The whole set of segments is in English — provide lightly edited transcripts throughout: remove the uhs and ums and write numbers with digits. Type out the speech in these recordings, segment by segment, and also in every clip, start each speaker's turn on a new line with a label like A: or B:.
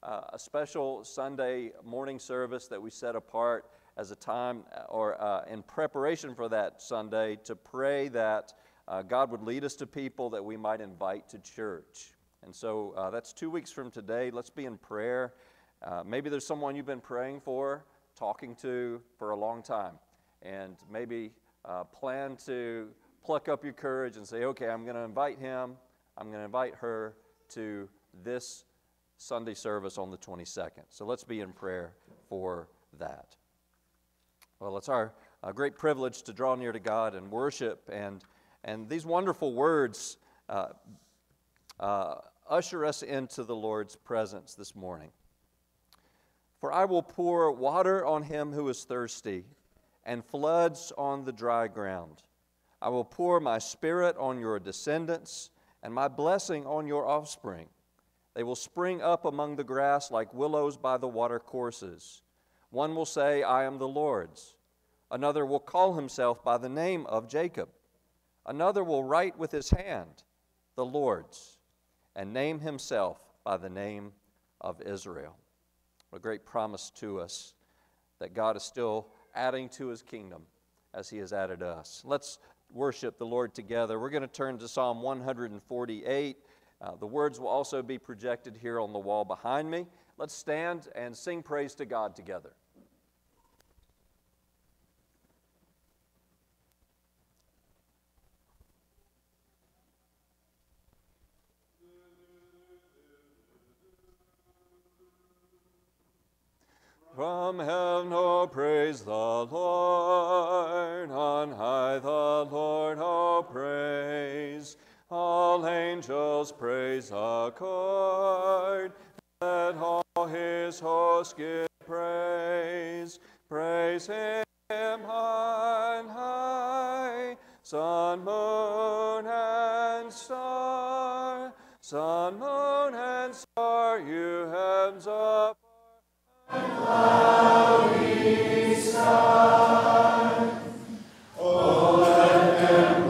A: a special Sunday morning service that we set apart as a time or in preparation for that Sunday to pray that God would lead us to people that we might invite to church. And so that's 2 weeks from today. Let's be in prayer. Maybe there's someone you've been praying for, talking to for a long time, and maybe plan to pluck up your courage and say, okay, I'm going to invite him, I'm going to invite her to this Sunday service on the 22nd. So let's be in prayer for that. Well, it's our great privilege to draw near to God and worship, and these wonderful words usher us into the Lord's presence this morning. For I will pour water on him who is thirsty, and floods on the dry ground. I will pour my Spirit on your descendants, and my blessing on your offspring. They will spring up among the grass like willows by the watercourses. One will say, I am the Lord's. Another will call himself by the name of Jacob. Another will write with his hand, the Lord's, and name himself by the name of Israel. What a great promise to us that God is still adding to his kingdom as he has added us. Let's worship the Lord together. We're going to turn to Psalm 148. The words will also be projected here on the wall behind me. Let's stand and sing praise to God together. From heaven, oh, praise the Lord. On high the Lord, oh, praise. All angels praise accord. Let all his hosts give praise. Praise him on high. Sun, moon, and star. Sun, moon, and star, you heavens up. Cloudy sky, oh, let them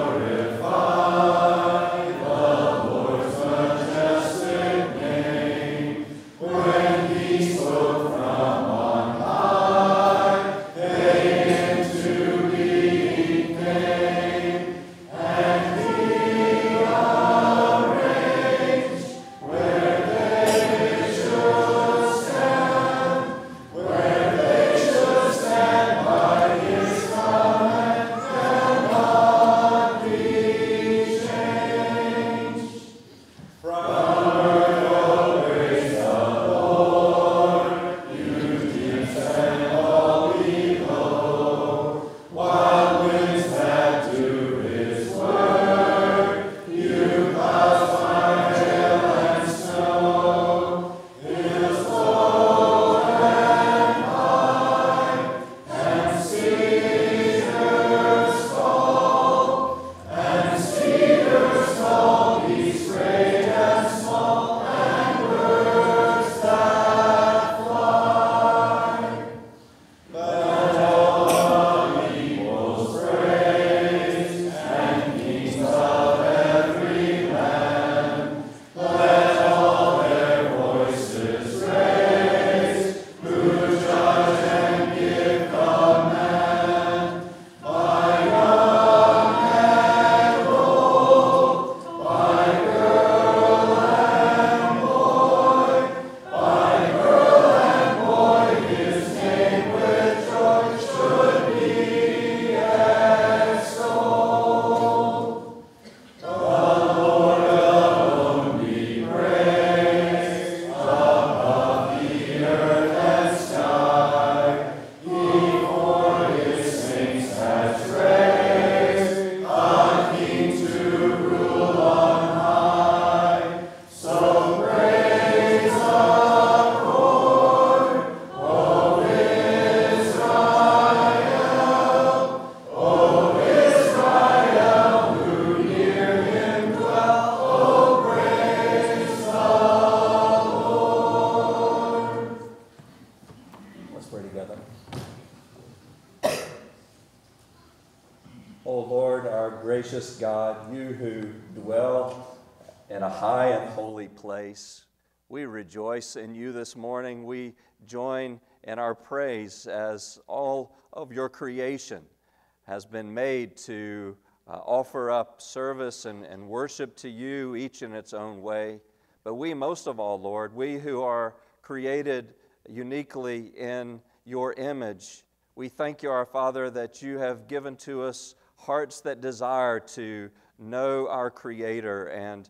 A: glorify the Lord's majestic name. When he spoke from on high, they into being came, and he arranged where they should stand. Where they should stand by his command cannot be changed. From earth, oh, praise the Lord, you deeps and all below. Wild winds that do his work, you clouds find hail and snow. Hills low and high, and cedars tall, beasts great and small, and birds that fly. Let all the peoples praise, and kings of every land. Let all their voices raise, who judge and give command. By young and old, by girl and boy, his name with joy should be extolled. The Lord alone be praised, above the earth and sky. He for his saints has raised a king to rule on high. So praise the Lord, O Israel, who near him dwell. O praise the Lord. Let's pray together. O Lord, our gracious God, you who dwell in a high and holy place, We rejoice in you this morning. We join in our praise as all of your creation has been made to offer up service and worship to you, each in its own way. But we most of all, Lord, we who are created uniquely in your image, we thank you, our Father, that you have given to us hearts that desire to know our Creator and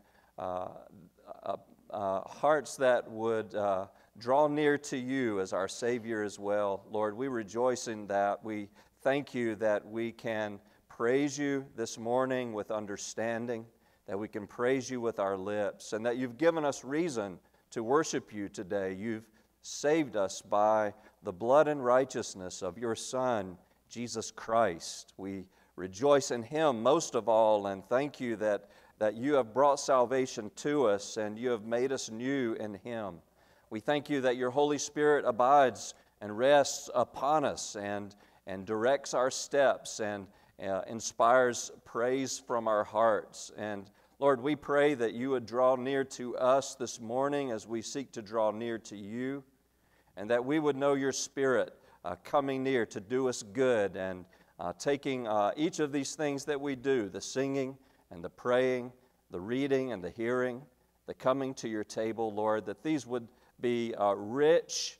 A: hearts that would draw near to you as our Savior as well. Lord, we rejoice in that. We thank you that we can praise you this morning with understanding, that we can praise you with our lips, and that you've given us reason to worship you today. You've saved us by the blood and righteousness of your Son, Jesus Christ. We rejoice in him most of all, and thank you that you have brought salvation to us and you have made us new in him. We thank you that your Holy Spirit abides and rests upon us and directs our steps and inspires praise from our hearts. And Lord, we pray that you would draw near to us this morning as we seek to draw near to you, and that we would know your Spirit coming near to do us good and taking each of these things that we do, the singing and the praying, the reading and the hearing, the coming to your table, Lord, that these would be rich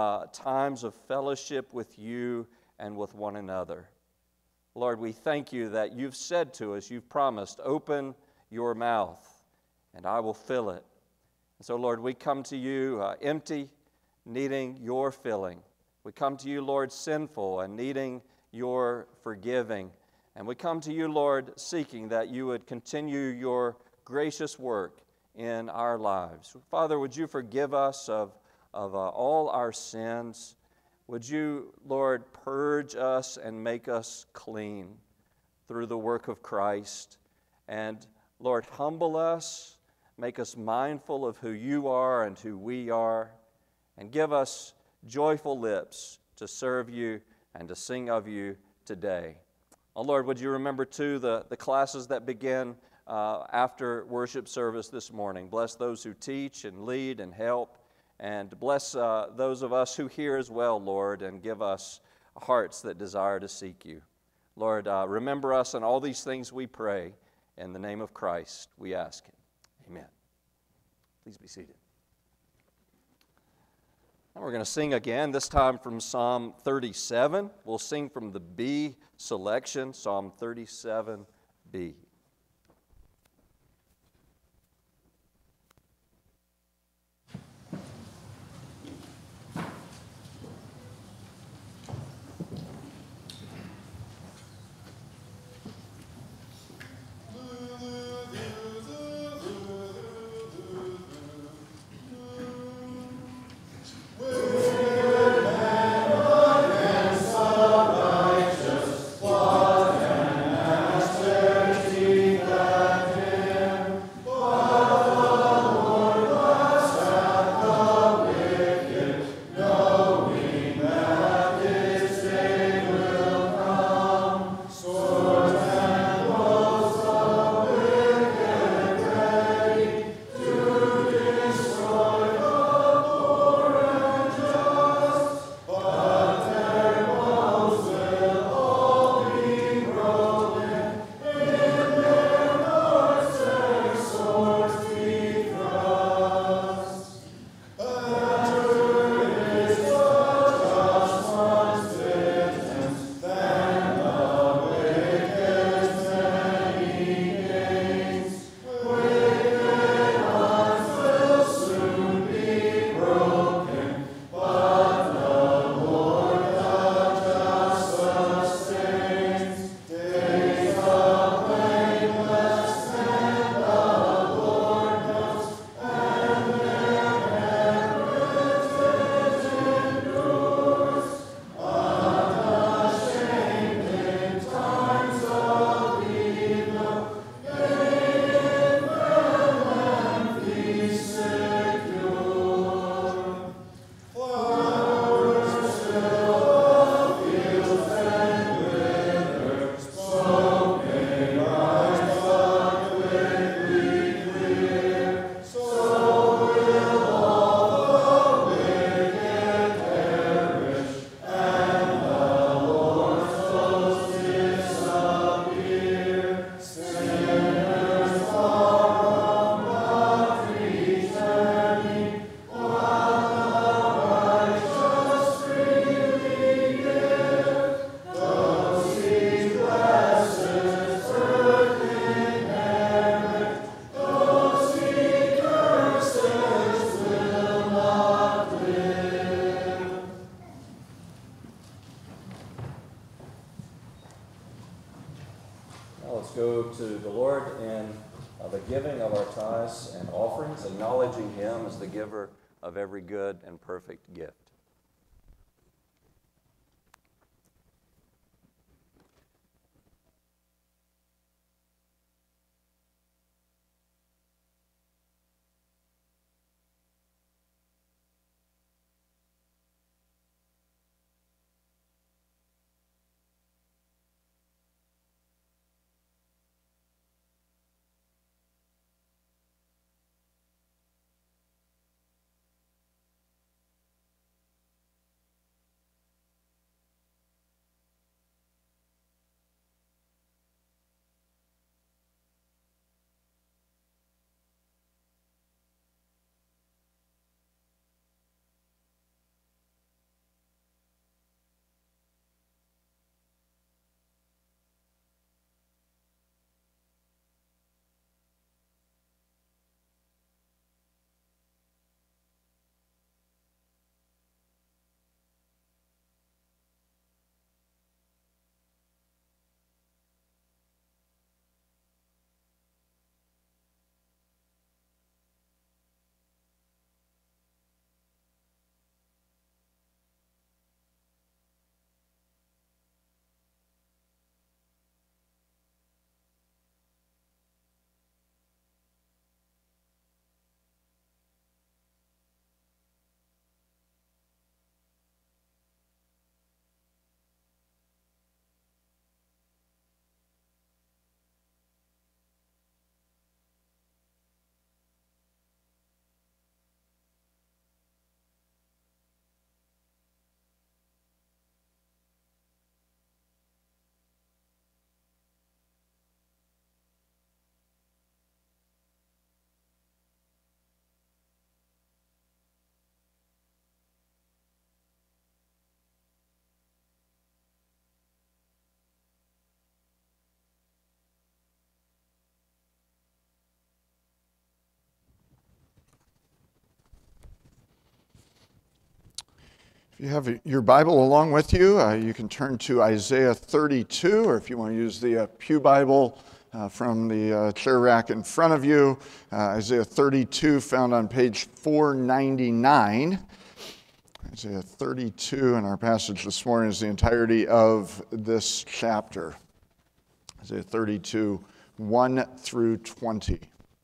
A: times of fellowship with you and with one another. Lord, we thank you that you've said to us, you've promised, open your mouth and I will fill it. And so, Lord, we come to you empty, needing your filling. We come to you, Lord, sinful and needing your forgiving. And we come to you, Lord, seeking that you would continue your gracious work in our lives. Father, would you forgive us of all our sins? Would you, Lord, purge us and make us clean through the work of Christ? And, Lord, humble us, make us mindful of who you are and who we are, and give us joyful lips to serve you and to sing of you today. Oh, Lord, would you remember, too, the classes that begin after worship service this morning. Bless those who teach and lead and help, and bless those of us who hear as well, Lord, and give us hearts that desire to seek you. Lord, remember us in all these things we pray. In the name of Christ, we ask it. Amen. Please be seated. Now we're going to sing again, this time from Psalm 37. We'll sing from the B selection, Psalm 37B.
B: Righteous, what an master's
A: is the giver of every good and perfect gift.
B: If you have your Bible along with you, you can turn to Isaiah 32, or if you want to use the Pew Bible from the chair rack in front of you, Isaiah 32 found on page 499. Isaiah 32, and our passage this morning is the entirety of this chapter. Isaiah 32, 1 through 20.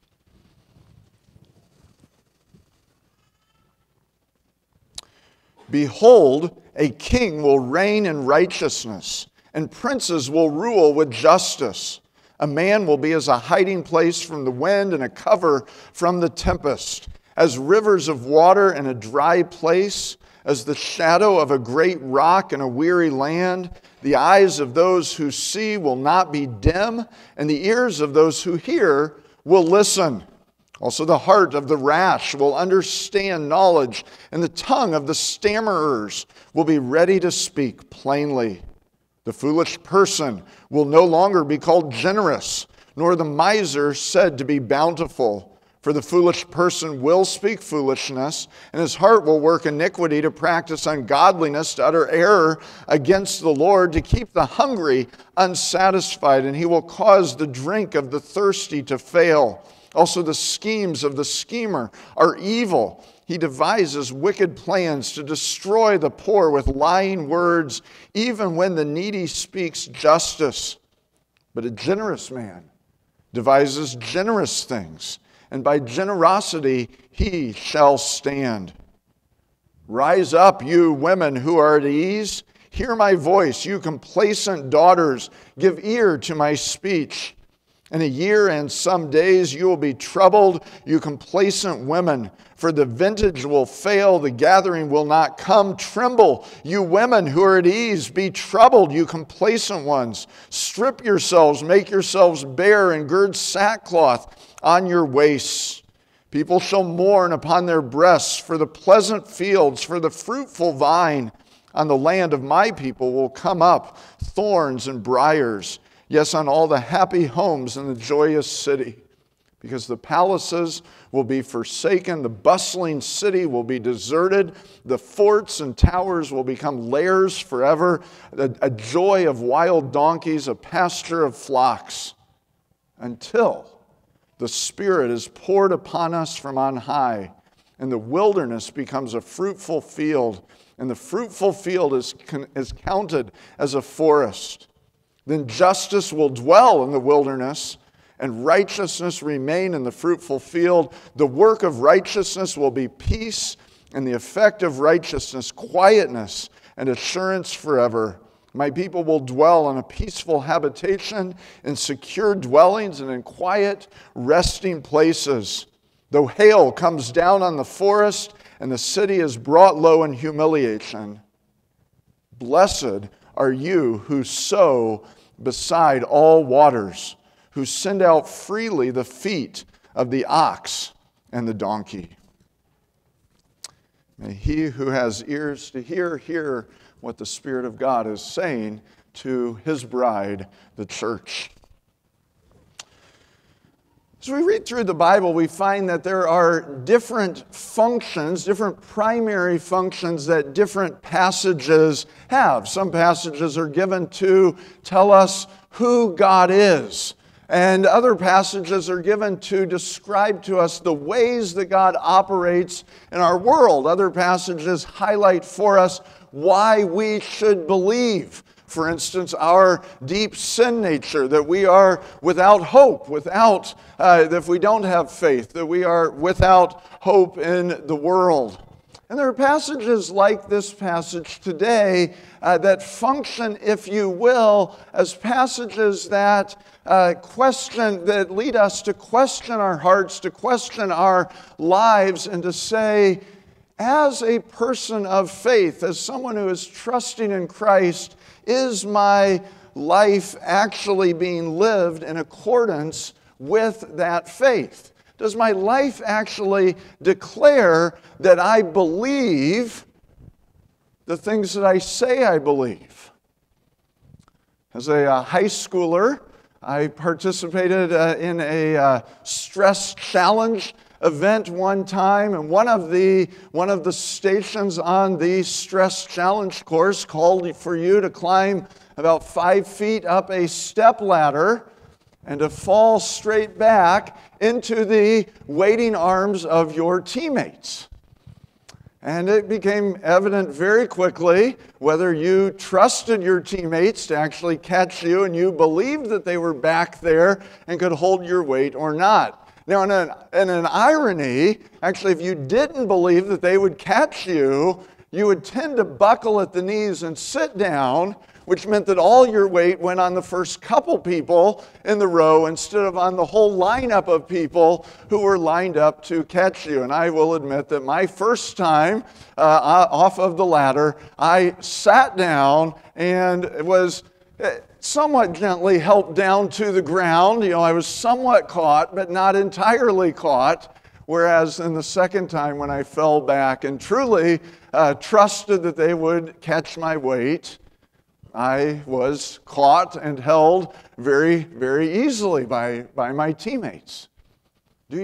B: Behold, a king will reign in righteousness, and princes will rule with justice. A man will be as a hiding place from the wind and a cover from the tempest, as rivers of water in a dry place, as the shadow of a great rock in a weary land. The eyes of those who see will not be dim, and the ears of those who hear will listen. Also the heart of the rash will understand knowledge, and the tongue of the stammerers will be ready to speak plainly. The foolish person will no longer be called generous, nor the miser said to be bountiful. For the foolish person will speak foolishness, and his heart will work iniquity to practice ungodliness, to utter error against the Lord, to keep the hungry unsatisfied, and he will cause the drink of the thirsty to fail. Also the schemes of the schemer are evil. He devises wicked plans to destroy the poor with lying words, even when the needy speaks justice. But a generous man devises generous things, and by generosity he shall stand. Rise up, you women who are at ease. Hear my voice, you complacent daughters. Give ear to my speech. In a year and some days you will be troubled, you complacent women, for the vintage will fail, the gathering will not come. Tremble, you women who are at ease. Be troubled, you complacent ones. Strip yourselves, make yourselves bare, and gird sackcloth on your waists. People shall mourn upon their breasts for the pleasant fields, for the fruitful vine. On the land of my people will come up thorns and briars. Yes, on all the happy homes in the joyous city, because the palaces will be forsaken, the bustling city will be deserted, the forts and towers will become lairs forever, a joy of wild donkeys, a pasture of flocks, until the Spirit is poured upon us from on high, and the wilderness becomes a fruitful field, and the fruitful field is counted as a forest. Then justice will dwell in the wilderness, and righteousness remain in the fruitful field. The work of righteousness will be peace, and the effect of righteousness, quietness and assurance forever. My people will dwell in a peaceful habitation, in secure dwellings, and in quiet resting places. Though hail comes down on the forest, and the city is brought low in humiliation, blessed are you who sow beside all waters, who send out freely the feet of the ox and the donkey. May he who has ears to hear what the Spirit of God is saying to his bride, the church. As we read through the Bible, we find that there are different functions, different primary functions that different passages have. Some passages are given to tell us who God is, and other passages are given to describe to us the ways that God operates in our world. Other passages highlight for us why we should believe. For instance, our deep sin nature, that we are without hope, that if we don't have faith, that we are without hope in the world. And there are passages like this passage today that function, if you will, as passages that that lead us to question our hearts, to question our lives, and to say, as a person of faith, as someone who is trusting in Christ, is my life actually being lived in accordance with that faith? Does my life actually declare that I believe the things that I say I believe? As a high schooler, I participated in a stress challenge event one time, and one of the stations on the stress challenge course called for you to climb about 5 feet up a step ladder and to fall straight back into the waiting arms of your teammates. And it became evident very quickly whether you trusted your teammates to actually catch you and you believed that they were back there and could hold your weight or not. Now, in an irony, actually, if you didn't believe that they would catch you, you would tend to buckle at the knees and sit down, which meant that all your weight went on the first couple people in the row instead of on the whole lineup of people who were lined up to catch you. And I will admit that my first time off of the ladder, I sat down and was somewhat gently helped down to the ground. I was somewhat caught, but not entirely caught. Whereas in the second time when I fell back and truly trusted that they would catch my weight, I was caught and held very, very easily by my teammates. Do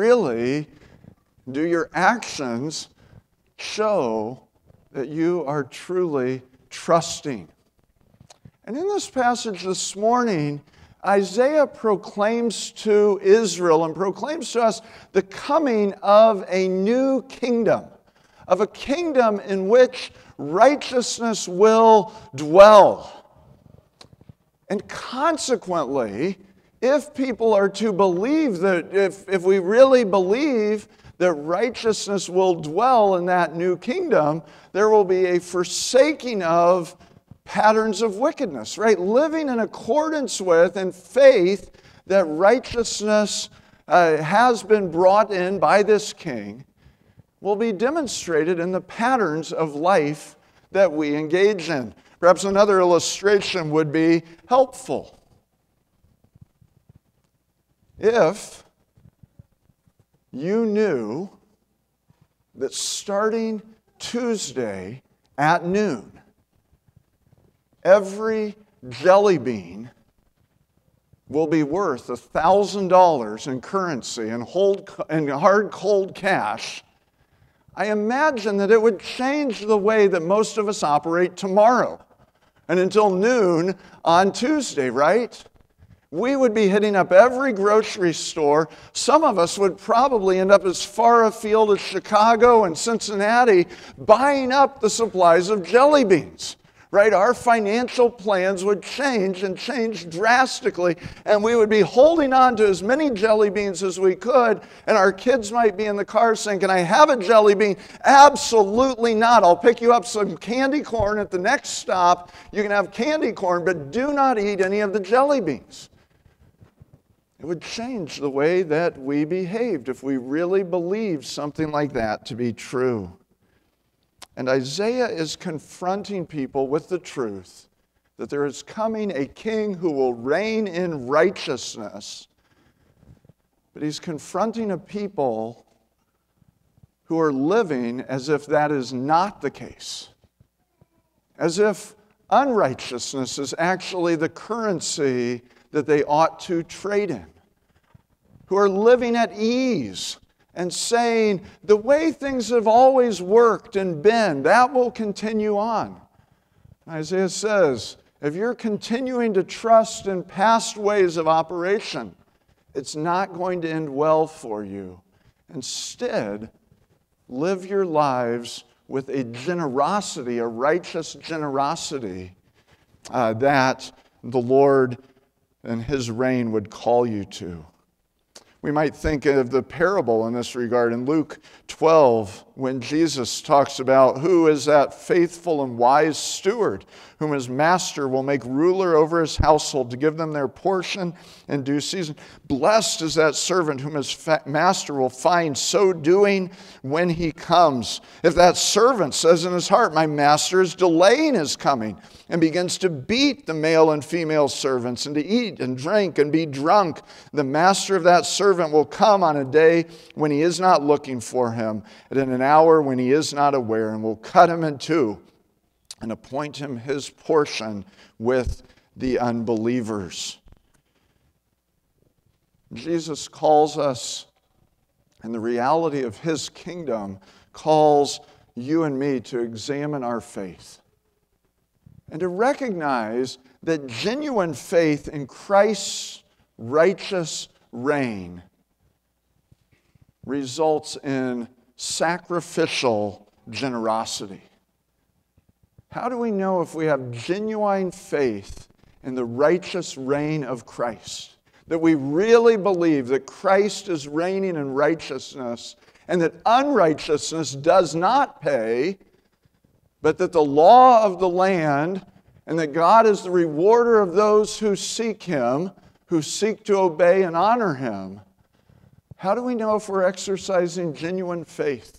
B: your actions show that you are truly trusting? And in this passage this morning, Isaiah proclaims to Israel and proclaims to us the coming of a new kingdom, of a kingdom in which righteousness will dwell. And consequently, if people are to believe that, if we really believe that righteousness will dwell in that new kingdom, there will be a forsaking of patterns of wickedness, right? Living in accordance with and faith that righteousness has been brought in by this king will be demonstrated in the patterns of life that we engage in. Perhaps another illustration would be helpful. If you knew that starting Tuesday at noon, every jelly bean will be worth $1,000 in currency and hard cold cash, I imagine that it would change the way that most of us operate tomorrow and until noon on Tuesday, right? We would be hitting up every grocery store. Some of us would probably end up as far afield as Chicago and Cincinnati buying up the supplies of jelly beans. Right? Our financial plans would change and change drastically, and we would be holding on to as many jelly beans as we could, and our kids might be in the car saying, "Can I have a jelly bean?" "Absolutely not. I'll pick you up some candy corn at the next stop. You can have candy corn, but do not eat any of the jelly beans." It would change the way that we behaved if we really believed something like that to be true. And Isaiah is confronting people with the truth that there is coming a king who will reign in righteousness. But he's confronting a people who are living as if that is not the case. As if unrighteousness is actually the currency that they ought to trade in. Who are living at ease and saying, the way things have always worked and been, that will continue on. Isaiah says, if you're continuing to trust in past ways of operation, it's not going to end well for you. Instead, live your lives with a generosity, a righteous generosity that the Lord and His reign would call you to. We might think of the parable in this regard in Luke 12 when Jesus talks about who is that faithful and wise steward whom his master will make ruler over his household to give them their portion in due season. Blessed is that servant whom his master will find so doing when he comes. If that servant says in his heart, my master is delaying his coming, and begins to beat the male and female servants and to eat and drink and be drunk, the master of that servant will come on a day when he is not looking for him, and in an hour when he is not aware, and will cut him in two and appoint him his portion with the unbelievers. Jesus calls us, and the reality of His kingdom calls you and me to examine our faith and to recognize that genuine faith in Christ's righteous reign results in sacrificial generosity. How do we know if we have genuine faith in the righteous reign of Christ? That we really believe that Christ is reigning in righteousness and that unrighteousness does not pay, but that the law of the land and that God is the rewarder of those who seek Him, who seek to obey and honor Him. How do we know if we're exercising genuine faith?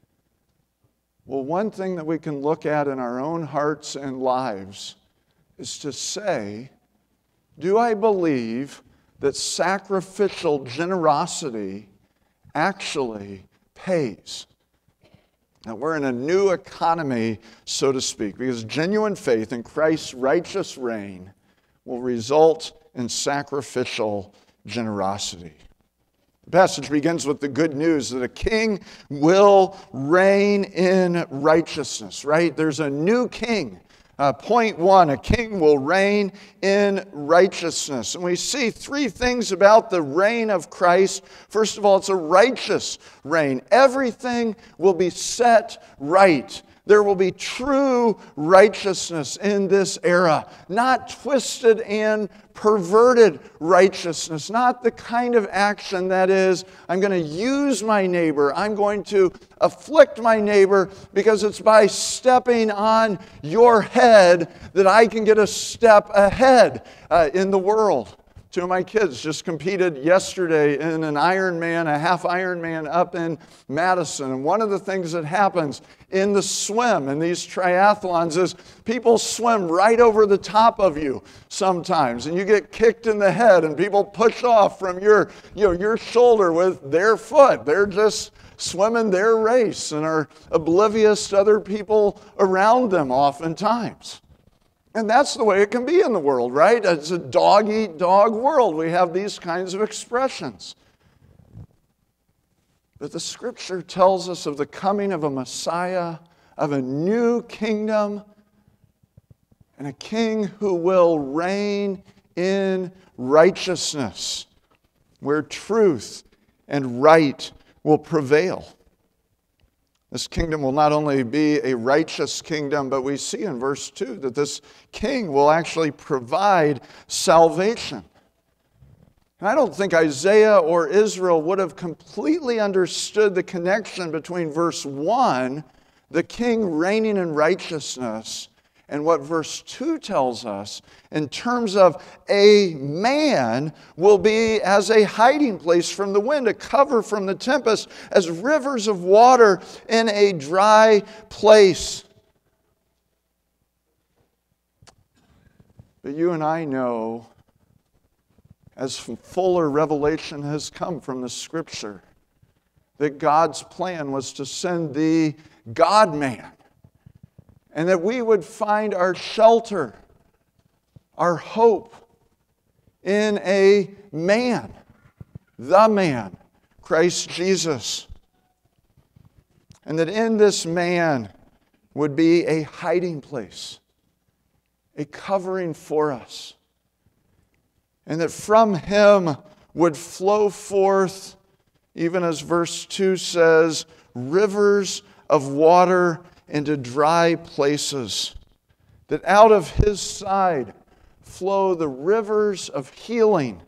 B: Well, one thing that we can look at in our own hearts and lives is to say, do I believe that sacrificial generosity actually pays? Now, we're in a new economy, so to speak, because genuine faith in Christ's righteous reign will result in sacrificial generosity. The passage begins with the good news that a king will reign in righteousness, right? There's a new king. Point one, a king will reign in righteousness. And we see three things about the reign of Christ. First of all, it's a righteous reign. Everything will be set right. There will be true righteousness in this era, not twisted and perverted righteousness, not the kind of action that is, I'm going to use my neighbor, I'm going to afflict my neighbor because it's by stepping on your head that I can get a step ahead in the world. Two of my kids just competed yesterday in an Ironman, a half Ironman up in Madison. And one of the things that happens in the swim, in these triathlons, is people swim right over the top of you sometimes. And you get kicked in the head and people push off from your shoulder with their foot. They're just swimming their race and are oblivious to other people around them oftentimes. And that's the way it can be in the world, right? It's a dog-eat-dog world. We have these kinds of expressions. But the Scripture tells us of the coming of a Messiah, of a new kingdom, and a king who will reign in righteousness, where truth and right will prevail. This kingdom will not only be a righteous kingdom, but we see in verse 2 that this king will actually provide salvation. And I don't think Isaiah or Israel would have completely understood the connection between verse 1, the king reigning in righteousness, and what verse 2 tells us in terms of a man will be as a hiding place from the wind, a cover from the tempest, as rivers of water in a dry place. But you and I know, as fuller revelation has come from the Scripture, that God's plan was to send the God-man, and that we would find our shelter, our hope in a man, the man, Christ Jesus. And that in this man would be a hiding place, a covering for us. And that from him would flow forth, even as verse 2 says, rivers of water into dry places, that out of his side flow the rivers of healing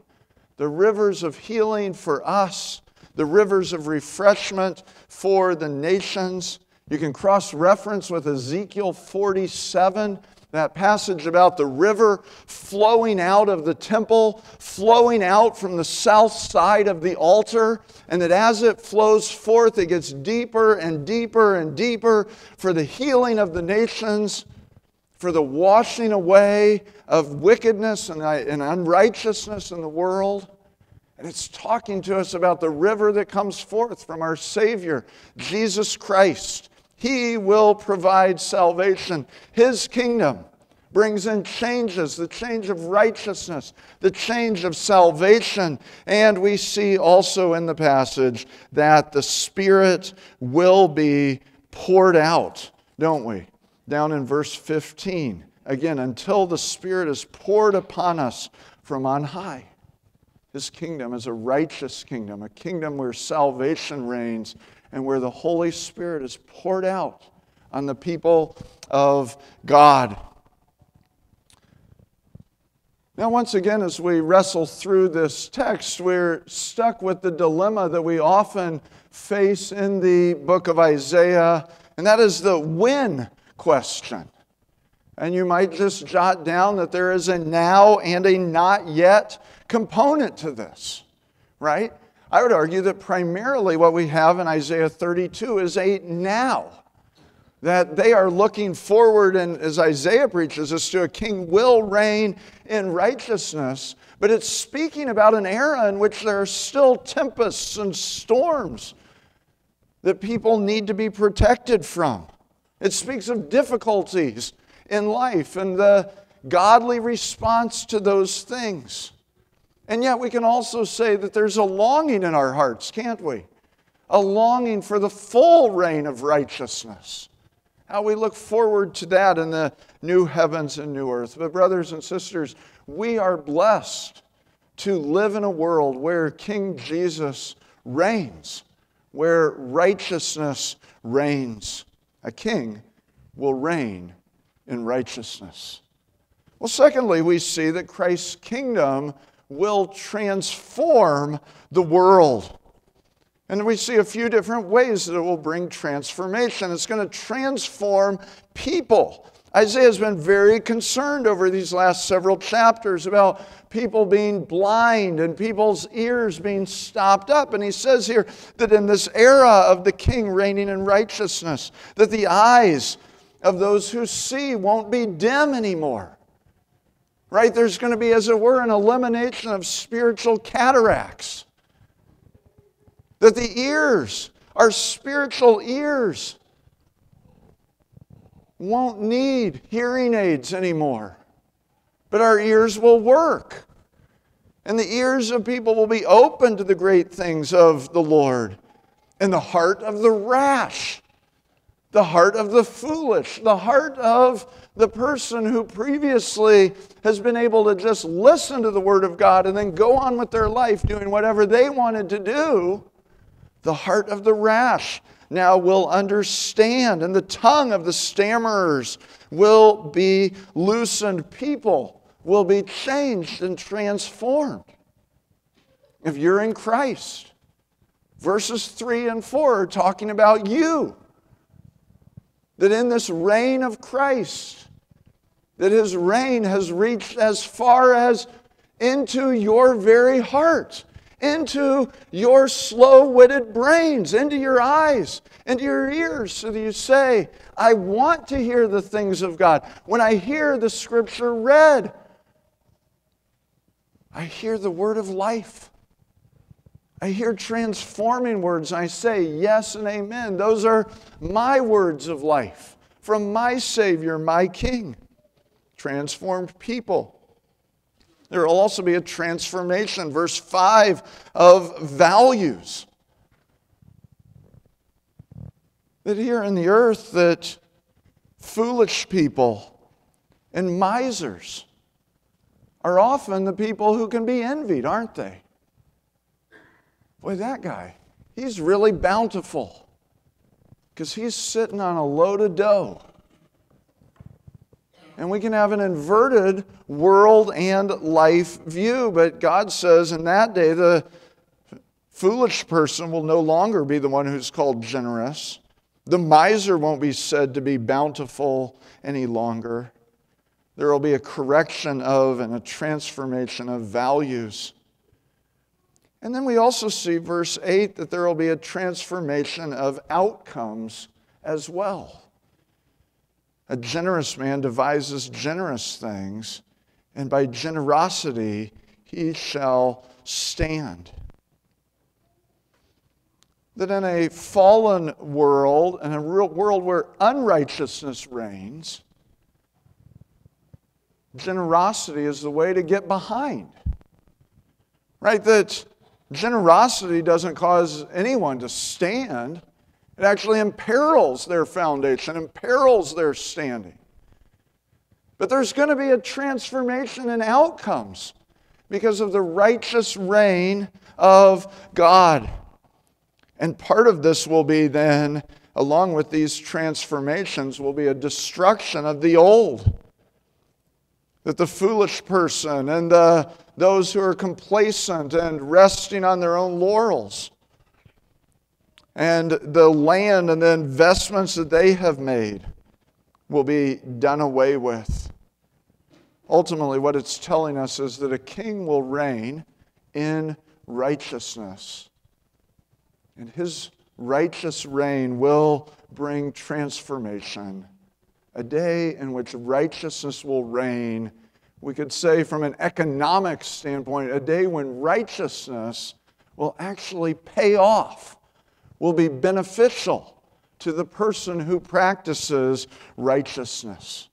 B: for us, the rivers of refreshment for the nations. You can cross-reference with Ezekiel 47, that passage about the river flowing out of the temple, flowing out from the south side of the altar, and that as it flows forth, it gets deeper and deeper and deeper for the healing of the nations, for the washing away of wickedness and unrighteousness in the world. And it's talking to us about the river that comes forth from our Savior, Jesus Christ. He will provide salvation. His kingdom brings in changes, the change of righteousness, the change of salvation. And we see also in the passage that the Spirit will be poured out, don't we? Down in verse 15. Again, until the Spirit is poured upon us from on high. His kingdom is a righteous kingdom, a kingdom where salvation reigns, and where the Holy Spirit is poured out on the people of God. Now, once again, as we wrestle through this text, we're stuck with the dilemma that we often face in the book of Isaiah, and that is the when question. And you might just jot down that there is a now and a not yet component to this, right? I would argue that primarily what we have in Isaiah 32 is a now. That they are looking forward, and as Isaiah preaches us, to a king will reign in righteousness. But it's speaking about an era in which there are still tempests and storms that people need to be protected from. It speaks of difficulties in life and the godly response to those things. And yet we can also say that there's a longing in our hearts, can't we? A longing for the full reign of righteousness. How we look forward to that in the new heavens and new earth. But brothers and sisters, we are blessed to live in a world where King Jesus reigns, where righteousness reigns. A king will reign in righteousness. Well, secondly, we see that Christ's kingdom will transform the world. And we see a few different ways that it will bring transformation. It's going to transform people. Isaiah has been very concerned over these last several chapters about people being blind and people's ears being stopped up. And he says here that in this era of the king reigning in righteousness, that the eyes of those who see won't be dim anymore. Right? There's going to be, as it were, an elimination of spiritual cataracts. That the ears, our spiritual ears, won't need hearing aids anymore. But our ears will work. And the ears of people will be open to the great things of the Lord. And the heart of the rash the heart of the foolish, the heart of the person who previously has been able to just listen to the Word of God and then go on with their life doing whatever they wanted to do. The heart of the rash now will understand, and the tongue of the stammerers will be loosened. People will be changed and transformed. If you're in Christ, verses 3 and 4 are talking about you. That in this reign of Christ, that His reign has reached as far as into your very heart, into your slow-witted brains, into your eyes, into your ears, so that you say, I want to hear the things of God. When I hear the Scripture read, I hear the word of life. I hear transforming words. I say yes and amen. Those are my words of life from my Savior, my King. Transformed people. There will also be a transformation, verse 5, of values. That here in the earth, that foolish people and misers are often the people who can be envied, aren't they? Boy, that guy, he's really bountiful because he's sitting on a load of dough. And we can have an inverted world and life view, but God says in that day the foolish person will no longer be the one who's called generous. The miser won't be said to be bountiful any longer. There will be a correction of and a transformation of values. And then we also see, verse 8, that there will be a transformation of outcomes as well. A generous man devises generous things, and by generosity he shall stand. That in a fallen world, in a real world where unrighteousness reigns, generosity is the way to get behind. Right? That generosity doesn't cause anyone to stand. It actually imperils their foundation, imperils their standing. But there's going to be a transformation in outcomes because of the righteous reign of God. And part of this will be then, along with these transformations, will be a destruction of the old. That the foolish person and those who are complacent and resting on their own laurels and the land and the investments that they have made will be done away with. Ultimately, what it's telling us is that a king will reign in righteousness. And his righteous reign will bring transformation. A day in which righteousness will reign. We could say from an economic standpoint, a day when righteousness will actually pay off, will be beneficial to the person who practices righteousness.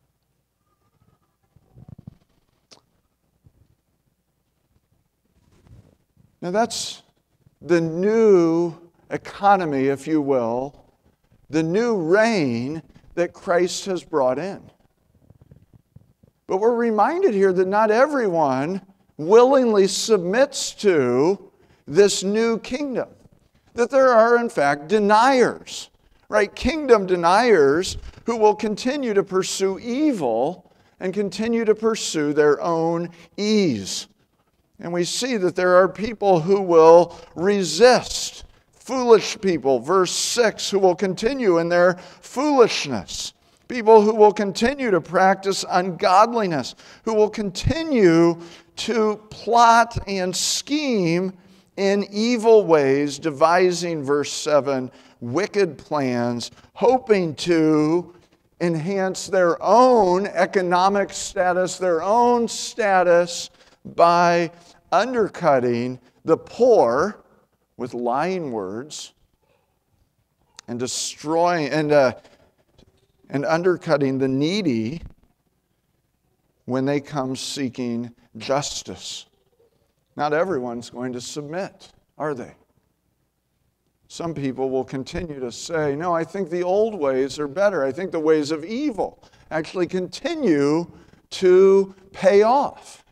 B: Now that's the new economy, if you will, the new reign that Christ has brought in. But we're reminded here that not everyone willingly submits to this new kingdom. That there are, in fact, deniers, right? Kingdom deniers who will continue to pursue evil and continue to pursue their own ease. And we see that there are people who will resist. Foolish people, verse 6, who will continue in their foolishness. People who will continue to practice ungodliness, who will continue to plot and scheme in evil ways, devising, verse 7, wicked plans, hoping to enhance their own economic status, their own status by undercutting the poor with lying words and destroying and undercutting the needy when they come seeking justice. Not everyone's going to submit, are they? Some people will continue to say, no, I think the old ways are better. I think the ways of evil actually continue to pay off.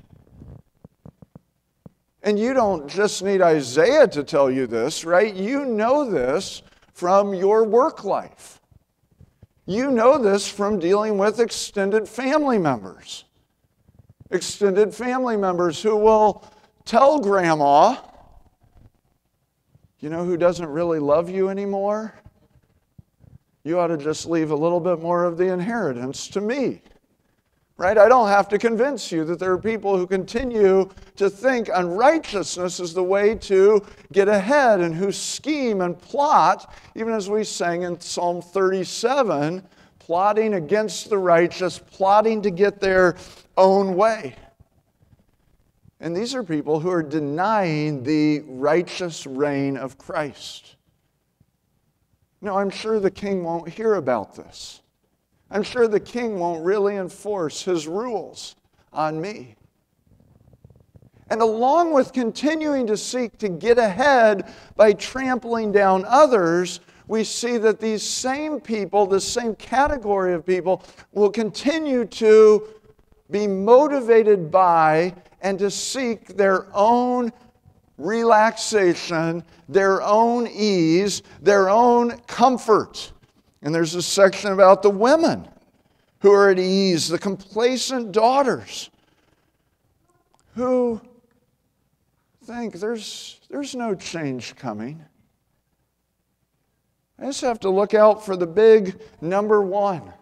B: And you don't just need Isaiah to tell you this, right? You know this from your work life. You know this from dealing with extended family members. Extended family members who will tell grandma, you know who doesn't really love you anymore? You ought to just leave a little bit more of the inheritance to me. Right? I don't have to convince you that there are people who continue to think unrighteousness is the way to get ahead and who scheme and plot, even as we sang in Psalm 37, plotting against the righteous, plotting to get their own way. And these are people who are denying the righteous reign of Christ. No, I'm sure the king won't hear about this. I'm sure the king won't really enforce his rules on me. And along with continuing to seek to get ahead by trampling down others, we see that these same people, this same category of people, will continue to be motivated by and to seek their own relaxation, their own ease, their own comfort. And there's a section about the women who are at ease, the complacent daughters who think there's no change coming. I just have to look out for the big number one.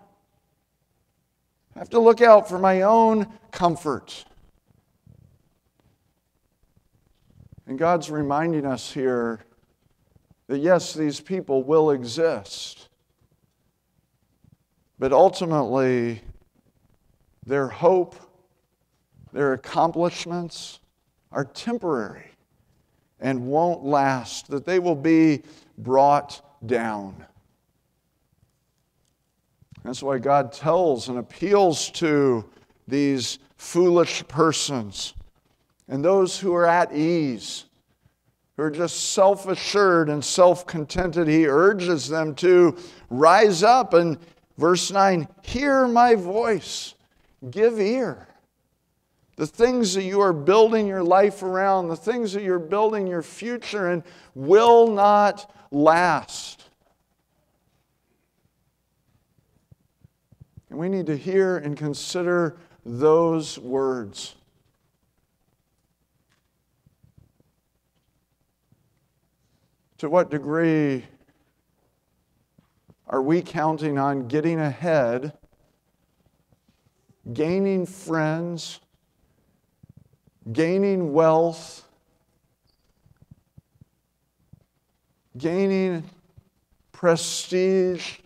B: I have to look out for my own comfort. And God's reminding us here that yes, these people will exist. But ultimately, their hope, their accomplishments are temporary and won't last, that they will be brought down. That's why God tells and appeals to these foolish persons and those who are at ease, who are just self-assured and self-contented. He urges them to rise up and Verse 9, hear my voice, give ear. The things that you are building your life around, the things that you're building your future and will not last. And we need to hear and consider those words. To what degree are we counting on getting ahead, gaining friends, gaining wealth, gaining prestige,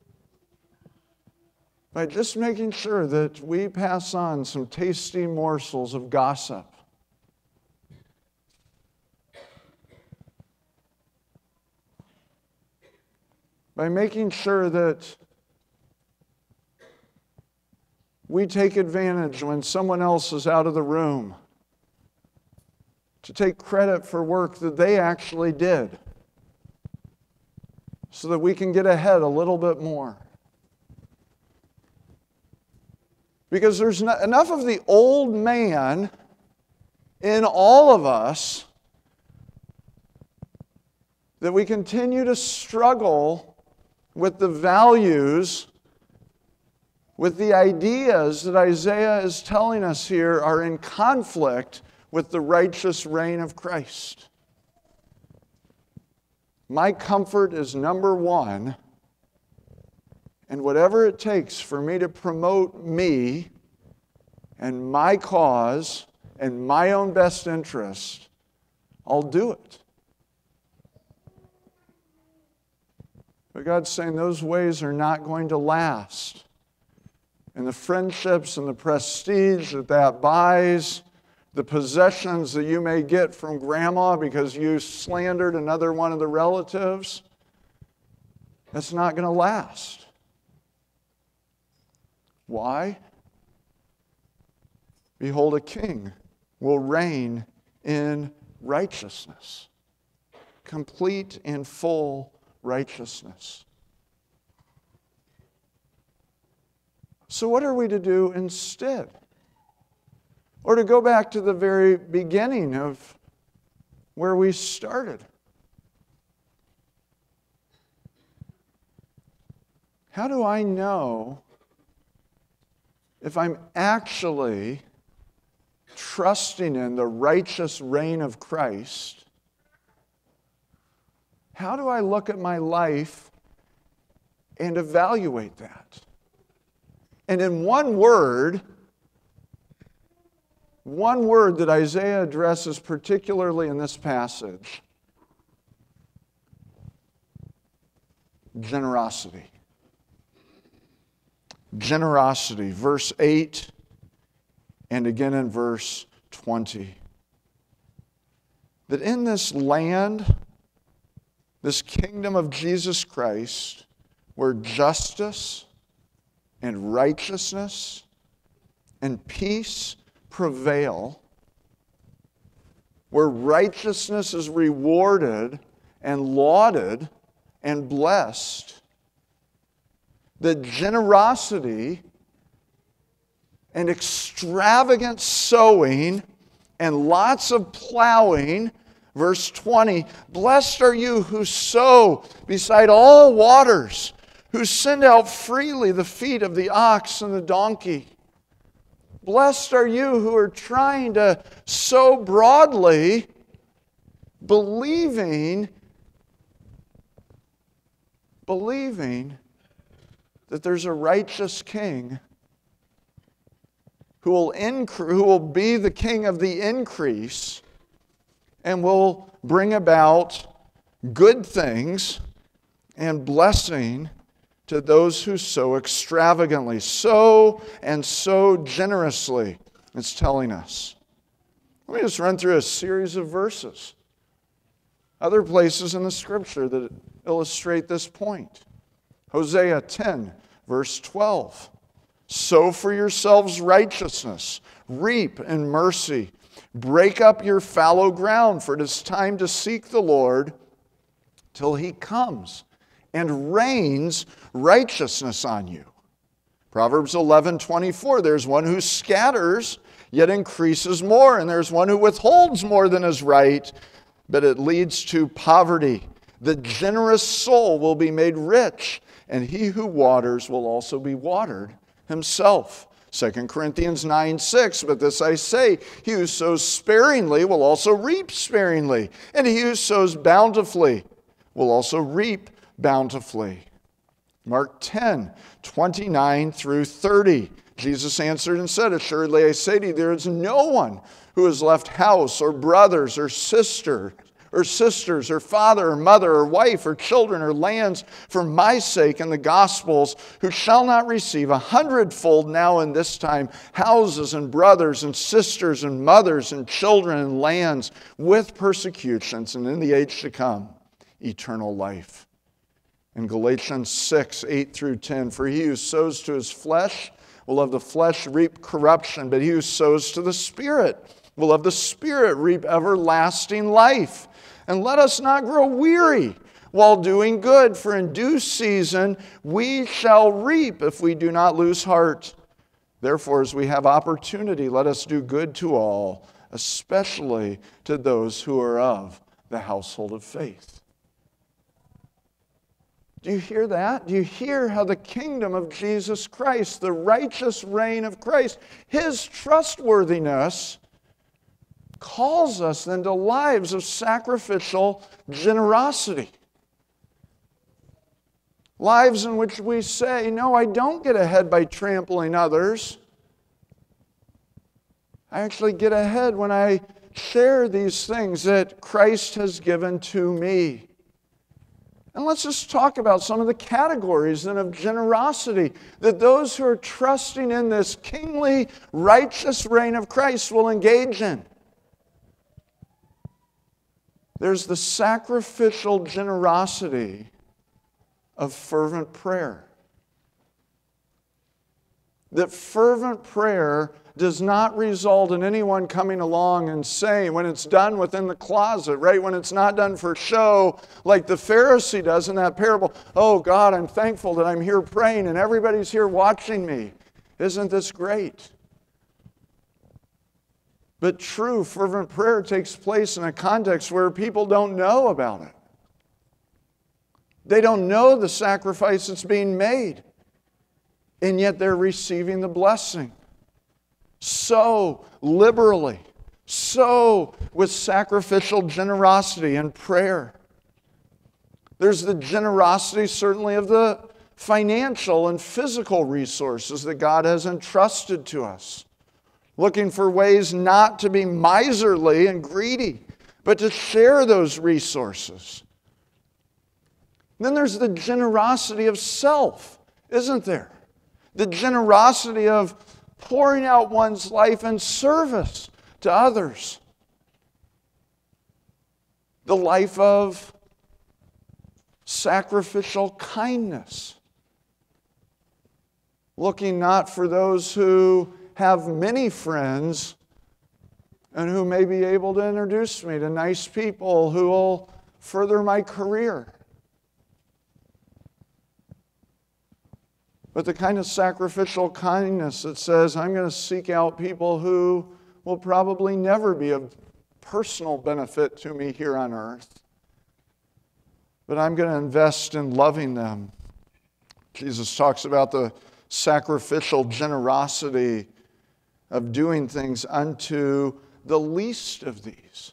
B: by just making sure that we pass on some tasty morsels of gossip? By making sure that we take advantage when someone else is out of the room to take credit for work that they actually did so that we can get ahead a little bit more. Because there's enough of the old man in all of us that we continue to struggle with the values, with the ideas that Isaiah is telling us here are in conflict with the righteous reign of Christ. My comfort is number one, and whatever it takes for me to promote me and my cause and my own best interest, I'll do it. But God's saying those ways are not going to last. And the friendships and the prestige that buys, the possessions that you may get from grandma because you slandered another one of the relatives, that's not going to last. Why? Behold, a king will reign in righteousness. complete and full righteousness. So what are we to do instead? Or to go back to the very beginning of where we started. How do I know if I'm actually trusting in the righteous reign of Christ? How do I look at my life and evaluate that? And in one word that Isaiah addresses particularly in this passage: generosity. Generosity, verse 8 and again in verse 20. That in this land, this kingdom of Jesus Christ, where justice and righteousness and peace prevail, where righteousness is rewarded and lauded and blessed, the generosity and extravagant sowing and lots of plowing. Verse 20, blessed are you who sow beside all waters, who send out freely the feet of the ox and the donkey. Blessed are you who are trying to sow broadly, believing that there's a righteous king who will be the king of the increase and will bring about good things and blessing to those who sow extravagantly. Sow and sow generously, it's telling us. Let me just run through a series of verses. Other places in the Scripture that illustrate this point. Hosea 10, verse 12. Sow for yourselves righteousness, reap in mercy. Break up your fallow ground, for it is time to seek the Lord till He comes and rains righteousness on you. Proverbs 11:24, there's one who scatters, yet increases more, and there's one who withholds more than is right, but it leads to poverty. The generous soul will be made rich, and he who waters will also be watered himself. 2 Corinthians 9:6, but this I say, he who sows sparingly will also reap sparingly, and he who sows bountifully will also reap bountifully. Mark 10:29 through 30. Jesus answered and said, assuredly I say to you, there is no one who has left house or brothers or sisters or father or mother or wife or children or lands for my sake and the gospel's, who shall not receive 100-fold now in this time houses and brothers and sisters and mothers and children and lands with persecutions, and in the age to come eternal life. In Galatians 6:8 through 10, for he who sows to his flesh will of the flesh reap corruption, but he who sows to the Spirit will of the Spirit reap everlasting life. And let us not grow weary while doing good, for in due season we shall reap if we do not lose heart. Therefore, as we have opportunity, let us do good to all, especially to those who are of the household of faith. Do you hear that? Do you hear how the kingdom of Jesus Christ, the righteous reign of Christ, His trustworthiness calls us then to lives of sacrificial generosity? Lives in which we say, no, I don't get ahead by trampling others. I actually get ahead when I share these things that Christ has given to me. And let's just talk about some of the categories then of generosity that those who are trusting in this kingly, righteous reign of Christ will engage in. There's the sacrificial generosity of fervent prayer. that fervent prayer does not result in anyone coming along and saying, when it's done within the closet, right? When it's not done for show, like the Pharisee does in that parable, oh God, I'm thankful that I'm here praying and everybody's here watching me. Isn't this great? But true fervent prayer takes place in a context where people don't know about it. They don't know the sacrifice that's being made, and yet they're receiving the blessing. So liberally, so with sacrificial generosity and prayer. There's the generosity certainly of the financial and physical resources that God has entrusted to us. Looking for ways not to be miserly and greedy, but to share those resources. Then there's the generosity of self, isn't there? The generosity of pouring out one's life in service to others. The life of sacrificial kindness. Looking not for those who have many friends and who may be able to introduce me to nice people who will further my career. But the kind of sacrificial kindness that says, I'm going to seek out people who will probably never be of personal benefit to me here on earth. But I'm going to invest in loving them. Jesus talks about the sacrificial generosity of doing things unto the least of these.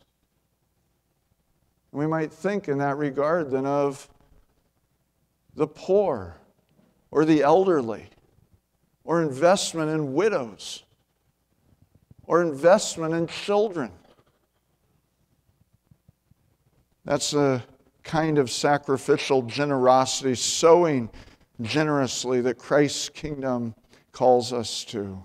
B: We might think in that regard then of the poor, or the elderly, or investment in widows, or investment in children. That's a kind of sacrificial generosity, sowing generously that Christ's kingdom calls us to.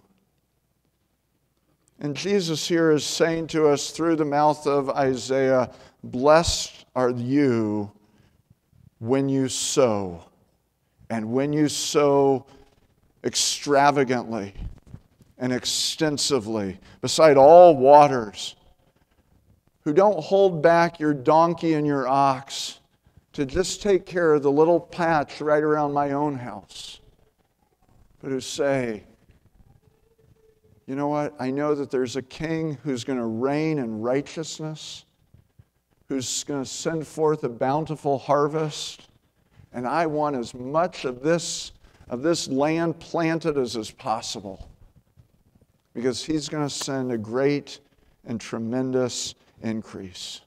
B: And Jesus here is saying to us through the mouth of Isaiah, blessed are you when you sow. And when you sow extravagantly and extensively, beside all waters, who don't hold back your donkey and your ox to just take care of the little patch right around my own house, but who say, you know what, I know that there's a king who's going to reign in righteousness, who's going to send forth a bountiful harvest, and I want as much of this land planted as is possible. Because he's going to send a great and tremendous increase.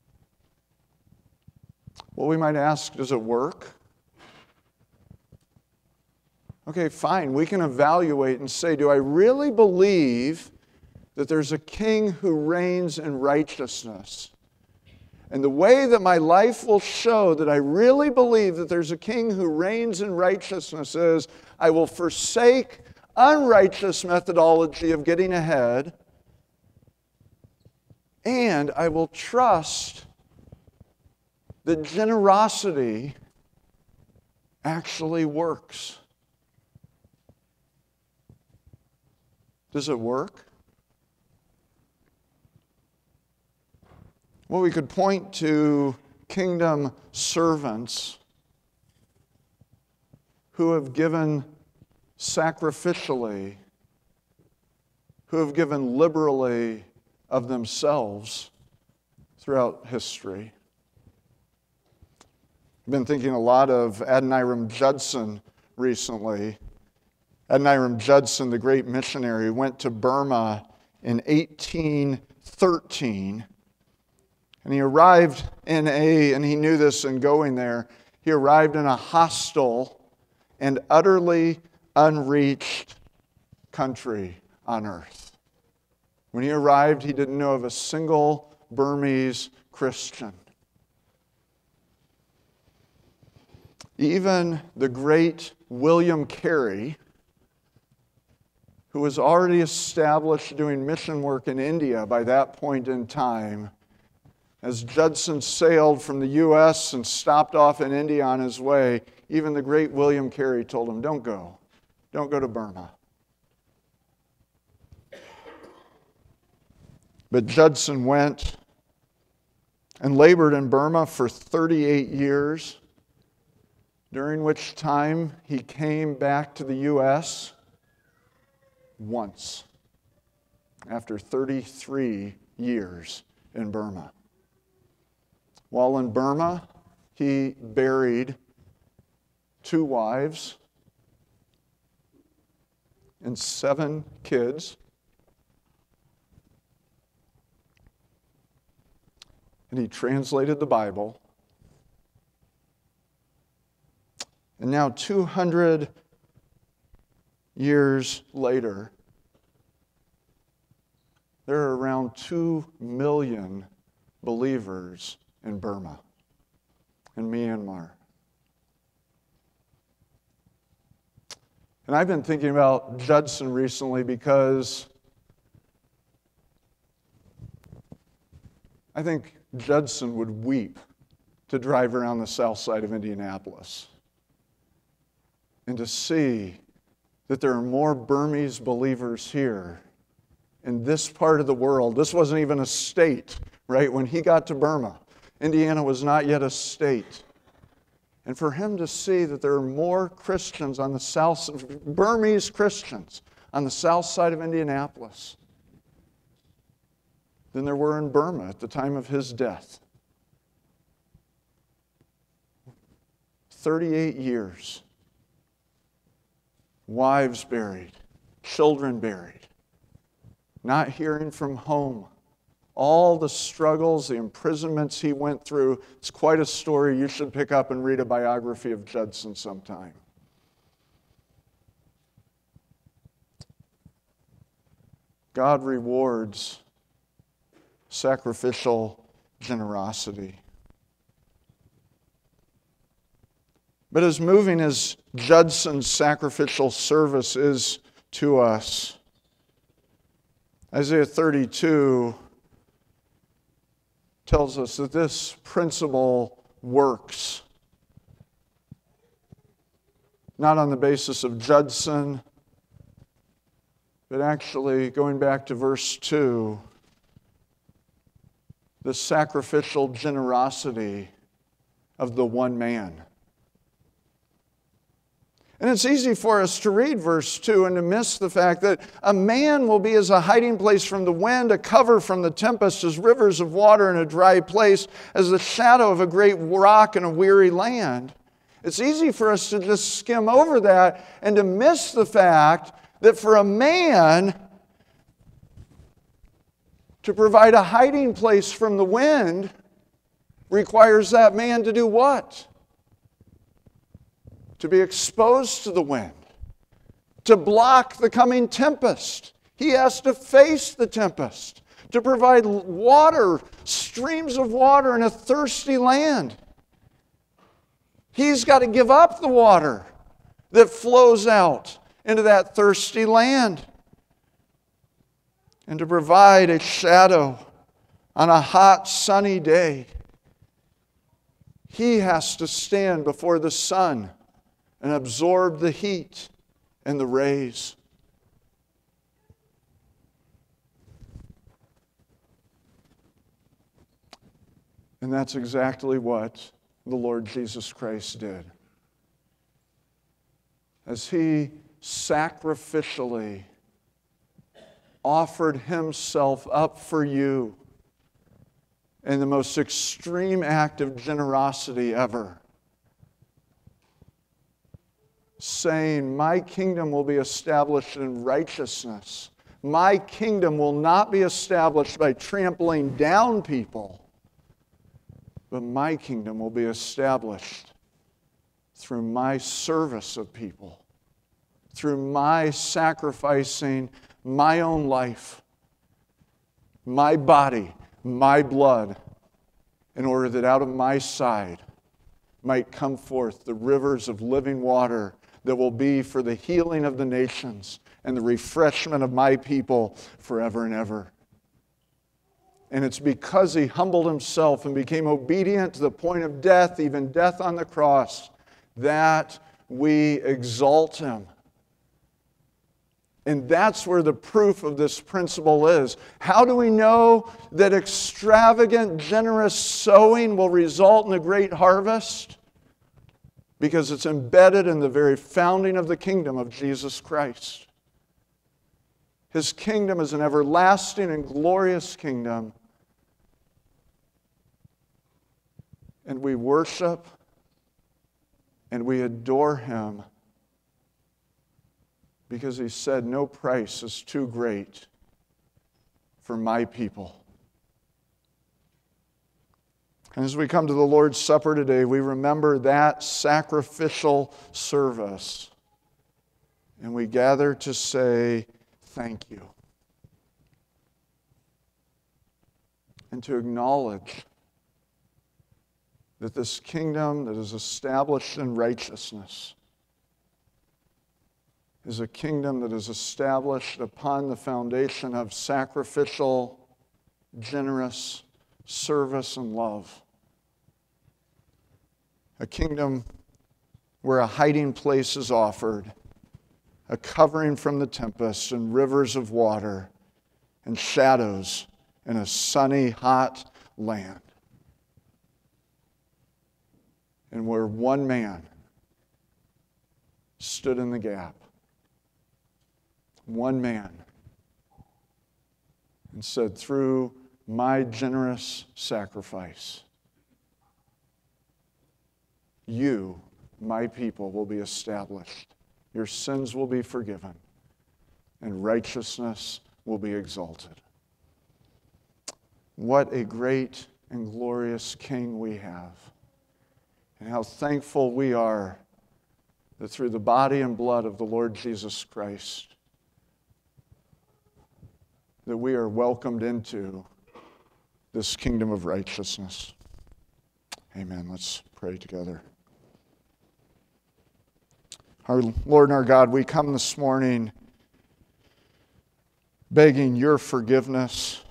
B: Well, we might ask, does it work? Okay, fine. We can evaluate and say, do I really believe that there's a king who reigns in righteousness? And the way that my life will show that I really believe that there's a king who reigns in righteousness is I will forsake unrighteous methodology of getting ahead, and I will trust that generosity actually works. Does it work? Well, we could point to kingdom servants who have given sacrificially, who have given liberally of themselves throughout history. I've been thinking a lot of Adoniram Judson recently. Adoniram Judson, the great missionary, went to Burma in 1813. And he arrived in and he knew this in going there, he arrived in a hostile and utterly unreached country on earth. When he arrived, he didn't know of a single Burmese Christian. Even the great William Carey, who was already established doing mission work in India by that point in time, as Judson sailed from the U.S. and stopped off in India on his way, even the great William Carey told him, don't go to Burma. But Judson went and labored in Burma for 38 years, during which time he came back to the U.S. once, after 33 years in Burma. While in Burma, he buried 2 wives and 7 kids. And he translated the Bible. And now 200 years later, there are around 2 million believers in Burma, in Myanmar. And I've been thinking about Judson recently because I think Judson would weep to drive around the south side of Indianapolis and to see that there are more Burmese believers here in this part of the world. This wasn't even a state, right? When he got to Burma, Indiana was not yet a state. And for him to see that there are more Christians on the south, Burmese Christians on the south side of Indianapolis than there were in Burma at the time of his death. 38 years. Wives buried, children buried, not hearing from home. All the struggles, the imprisonments he went through. It's quite a story. You should pick up and read a biography of Judson sometime. God rewards sacrificial generosity. But as moving as Judson's sacrificial service is to us, Isaiah 32 tells us that this principle works not on the basis of Judson, but actually, going back to verse 2, the sacrificial generosity of the one man. And it's easy for us to read verse 2 and to miss the fact that a man will be as a hiding place from the wind, a cover from the tempest, as rivers of water in a dry place, as the shadow of a great rock in a weary land. It's easy for us to just skim over that and to miss the fact that for a man to provide a hiding place from the wind requires that man to do what? To be exposed to the wind, to block the coming tempest. He has to face the tempest, to provide water, streams of water in a thirsty land. He's got to give up the water that flows out into that thirsty land, and to provide a shadow on a hot, sunny day. He has to stand before the sun and absorb the heat and the rays. And that's exactly what the Lord Jesus Christ did. As He sacrificially offered Himself up for you in the most extreme act of generosity ever, saying, my kingdom will be established in righteousness. My kingdom will not be established by trampling down people, but my kingdom will be established through my service of people, through my sacrificing my own life, my body, my blood, in order that out of my side might come forth the rivers of living water that will be for the healing of the nations and the refreshment of my people forever and ever. And it's because He humbled Himself and became obedient to the point of death, even death on the cross, that we exalt Him And that's where the proof of this principle is. How do we know that extravagant, generous sowing will result in a great harvest? Because it's embedded in the very founding of the kingdom of Jesus Christ. His kingdom is an everlasting and glorious kingdom. And we worship and we adore Him because He said, no price is too great for my people. And as we come to the Lord's Supper today, we remember that sacrificial service. And we gather to say, thank you. And to acknowledge that this kingdom that is established in righteousness is a kingdom that is established upon the foundation of sacrificial, generous service and love. A kingdom where a hiding place is offered, a covering from the tempest, and rivers of water, and shadows in a sunny, hot land. And where one man stood in the gap. One man. And said, through my generous sacrifice, you, my people, will be established. Your sins will be forgiven, and righteousness will be exalted. What a great and glorious King we have. And how thankful we are that through the body and blood of the Lord Jesus Christ, that we are welcomed into this kingdom of righteousness. Amen. Let's pray together. Our Lord and our God, we come this morning begging your forgiveness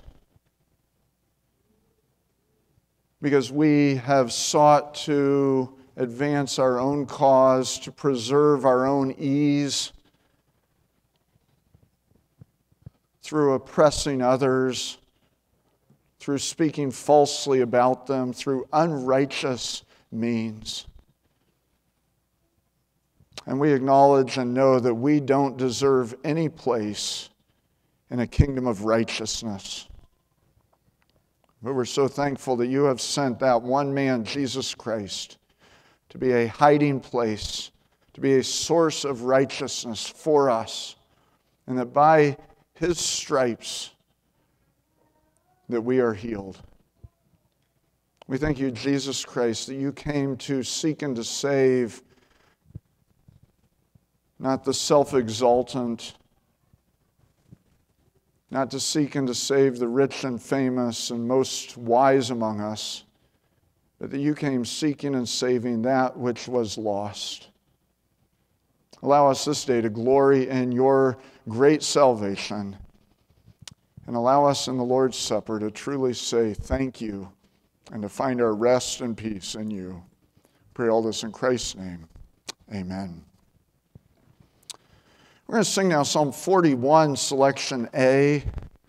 B: because we have sought to advance our own cause, to preserve our own ease through oppressing others, through speaking falsely about them, through unrighteous means. And we acknowledge and know that we don't deserve any place in a kingdom of righteousness. But we're so thankful that you have sent that one man, Jesus Christ, to be a hiding place, to be a source of righteousness for us, and that by His stripes that we are healed. We thank you, Jesus Christ, that you came to seek and to save not the self-exaltant, not to seek and to save the rich and famous and most wise among us, but that you came seeking and saving that which was lost. Allow us this day to glory in your great salvation, and allow us in the Lord's Supper to truly say thank you and to find our rest and peace in you. Pray all this in Christ's name. Amen. We're going to sing now Psalm 41, selection A.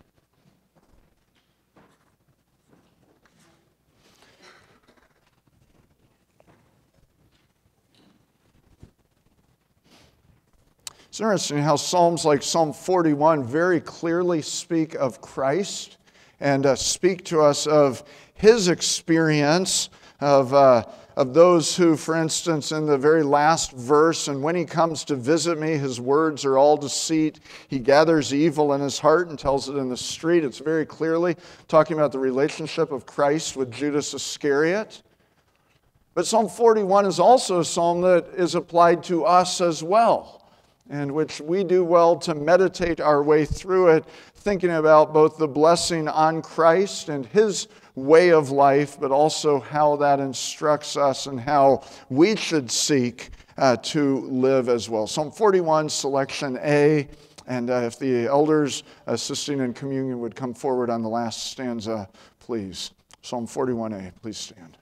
B: It's interesting how Psalms like Psalm 41 very clearly speak of Christ and speak to us of His experience of those who, for instance, in the very last verse, and when He comes to visit me, His words are all deceit. He gathers evil in His heart and tells it in the street. It's very clearly talking about the relationship of Christ with Judas Iscariot. But Psalm 41 is also a psalm that is applied to us as well, and which we do well to meditate our way through it, thinking about both the blessing on Christ and His way of life, but also how that instructs us and how we should seek to live as well. Psalm 41, selection A, and if the elders assisting in communion would come forward on the last stanza, please. Psalm 41A, please stand.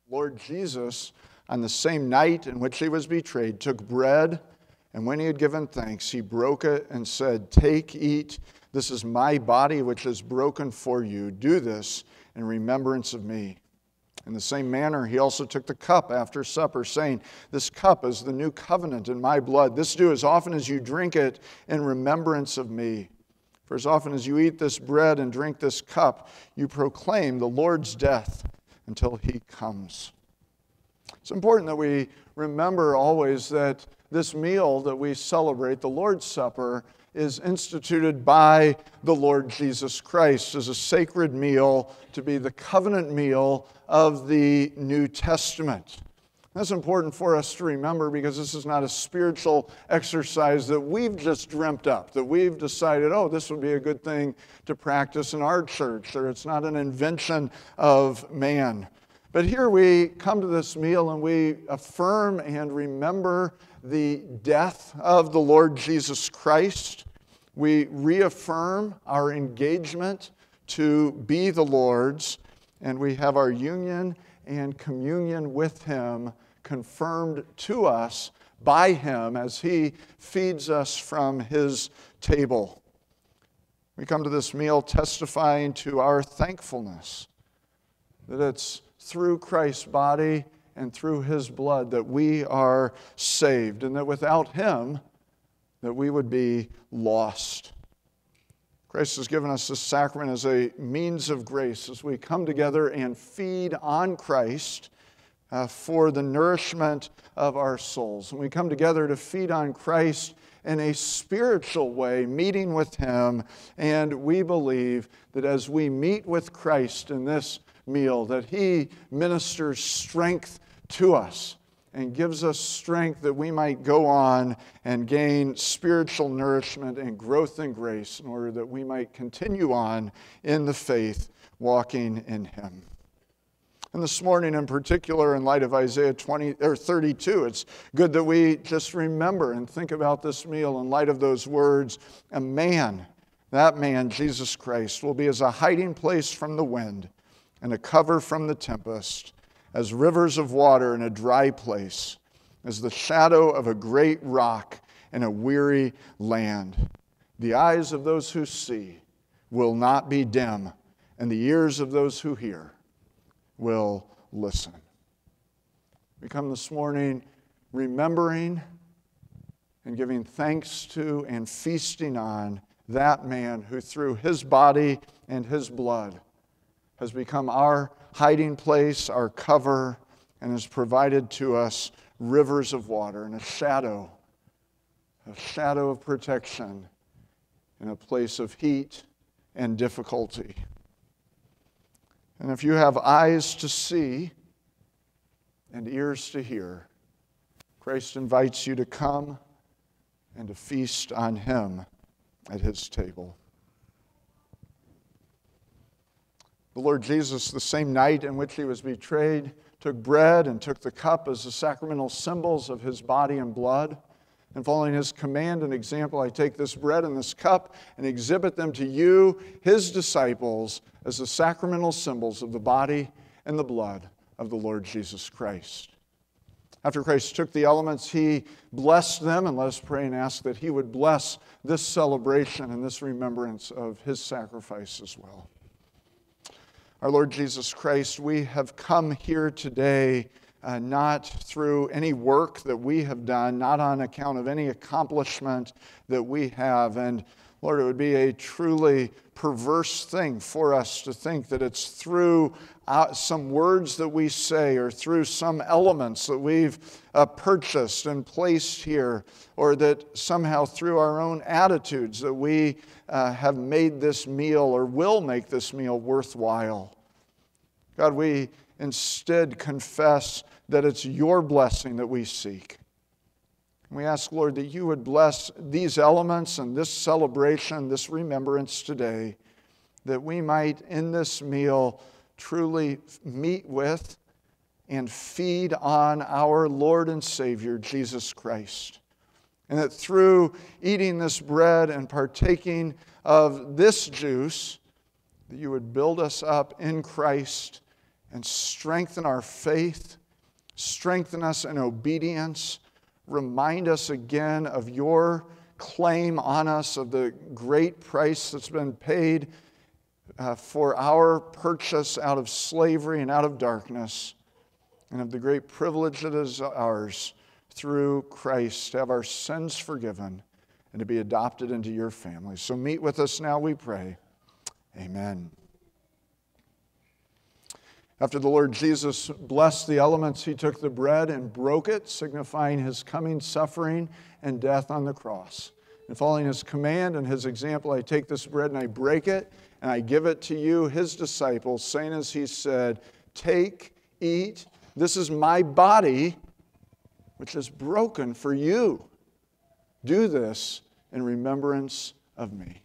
B: Lord Jesus, on the same night in which he was betrayed, took bread, and when he had given thanks, he broke it and said, "Take, eat. This is my body, which is broken for you. Do this in remembrance of me." In the same manner, he also took the cup after supper, saying, "This cup is the new covenant in my blood. This do as often as you drink it in remembrance of me. For as often as you eat this bread and drink this cup, you proclaim the Lord's death until he comes." It's important that we remember always that this meal that we celebrate, the Lord's Supper, is instituted by the Lord Jesus Christ as a sacred meal to be the covenant meal of the New Testament. That's important for us to remember because this is not a spiritual exercise that we've just dreamt up, that we've decided, oh, this would be a good thing to practice in our church, or it's not an invention of man. But here we come to this meal and we affirm and remember the death of the Lord Jesus Christ. We reaffirm our engagement to be the Lord's, and we have our union and communion with him confirmed to us by him as he feeds us from his table. We come to this meal testifying to our thankfulness that it's through Christ's body and through his blood that we are saved, and that without him, that we would be lost. Christ has given us this sacrament as a means of grace as we come together and feed on Christ for the nourishment of our souls. And we come together to feed on Christ in a spiritual way, meeting with him, and we believe that as we meet with Christ in this meal, that he ministers strength to us and gives us strength that we might go on and gain spiritual nourishment and growth in grace in order that we might continue on in the faith, walking in him. And this morning in particular, in light of Isaiah 32, it's good that we just remember and think about this meal in light of those words. A man, that man, Jesus Christ, will be as a hiding place from the wind and a cover from the tempest, as rivers of water in a dry place, as the shadow of a great rock in a weary land. The eyes of those who see will not be dim, and the ears of those who hear will listen. We come this morning remembering and giving thanks to and feasting on that man who through his body and his blood has become our hiding place, our cover, and has provided to us rivers of water and a shadow of protection in a place of heat and difficulty. And if you have eyes to see and ears to hear, Christ invites you to come and to feast on him at his table. The Lord Jesus, the same night in which he was betrayed, took bread and took the cup as the sacramental symbols of his body and blood. And following his command and example, I take this bread and this cup and exhibit them to you, his disciples, as the sacramental symbols of the body and the blood of the Lord Jesus Christ. After Christ took the elements, he blessed them, and let us pray and ask that he would bless this celebration and this remembrance of his sacrifice as well. Our Lord Jesus Christ, we have come here today not through any work that we have done, not on account of any accomplishment that we have. And Lord, it would be a truly perverse thing for us to think that it's through some words that we say or through some elements that we've purchased and placed here, or that somehow through our own attitudes that we have made this meal or will make this meal worthwhile. God, we instead confess that it's your blessing that we seek. We ask, Lord, that you would bless these elements and this celebration, this remembrance today, that we might in this meal truly meet with and feed on our Lord and Savior, Jesus Christ. And that through eating this bread and partaking of this juice, that you would build us up in Christ and strengthen our faith. Strengthen us in obedience. Remind us again of your claim on us, of the great price that's been paid for our purchase out of slavery and out of darkness, and of the great privilege that is ours through Christ to have our sins forgiven and to be adopted into your family. So meet with us now, we pray. Amen. After the Lord Jesus blessed the elements, he took the bread and broke it, signifying his coming suffering and death on the cross. And following his command and his example, I take this bread and I break it, and I give it to you, his disciples, saying as he said, "Take, eat, this is my body, which is broken for you. Do this in remembrance of me."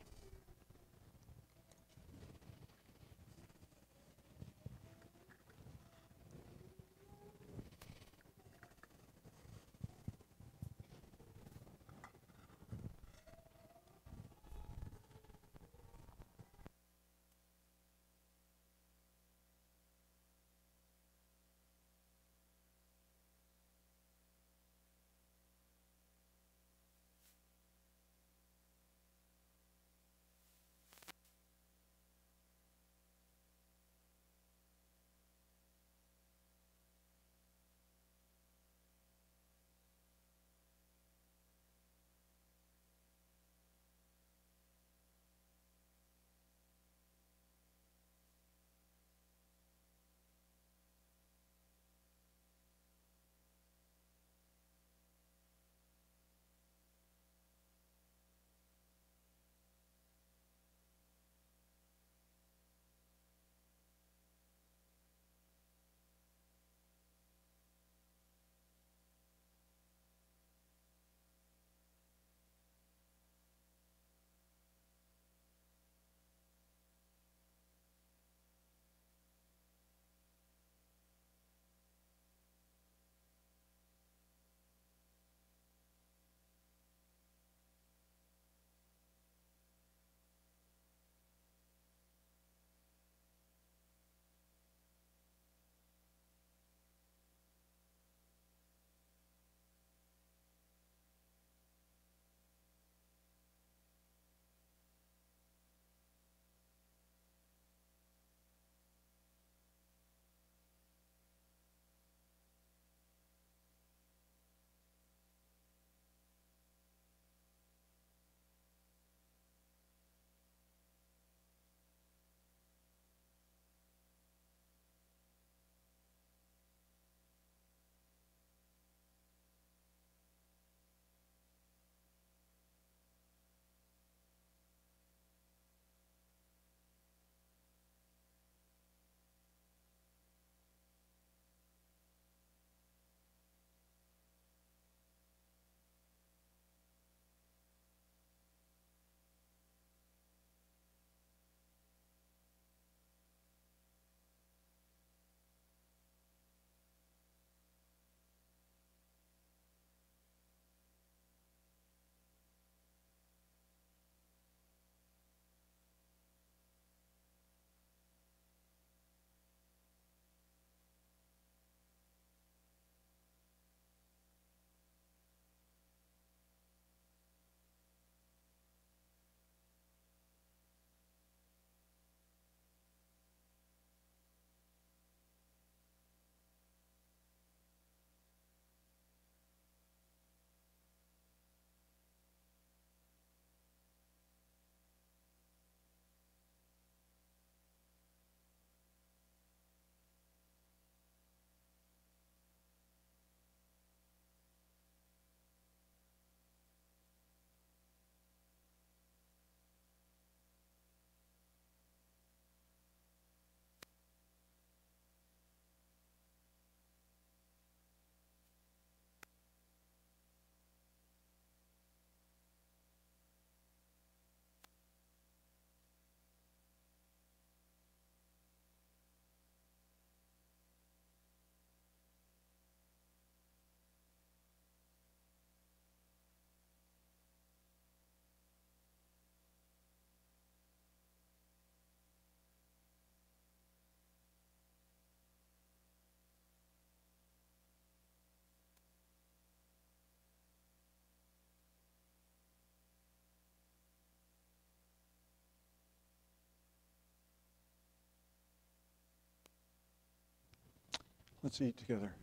B: Let's eat together.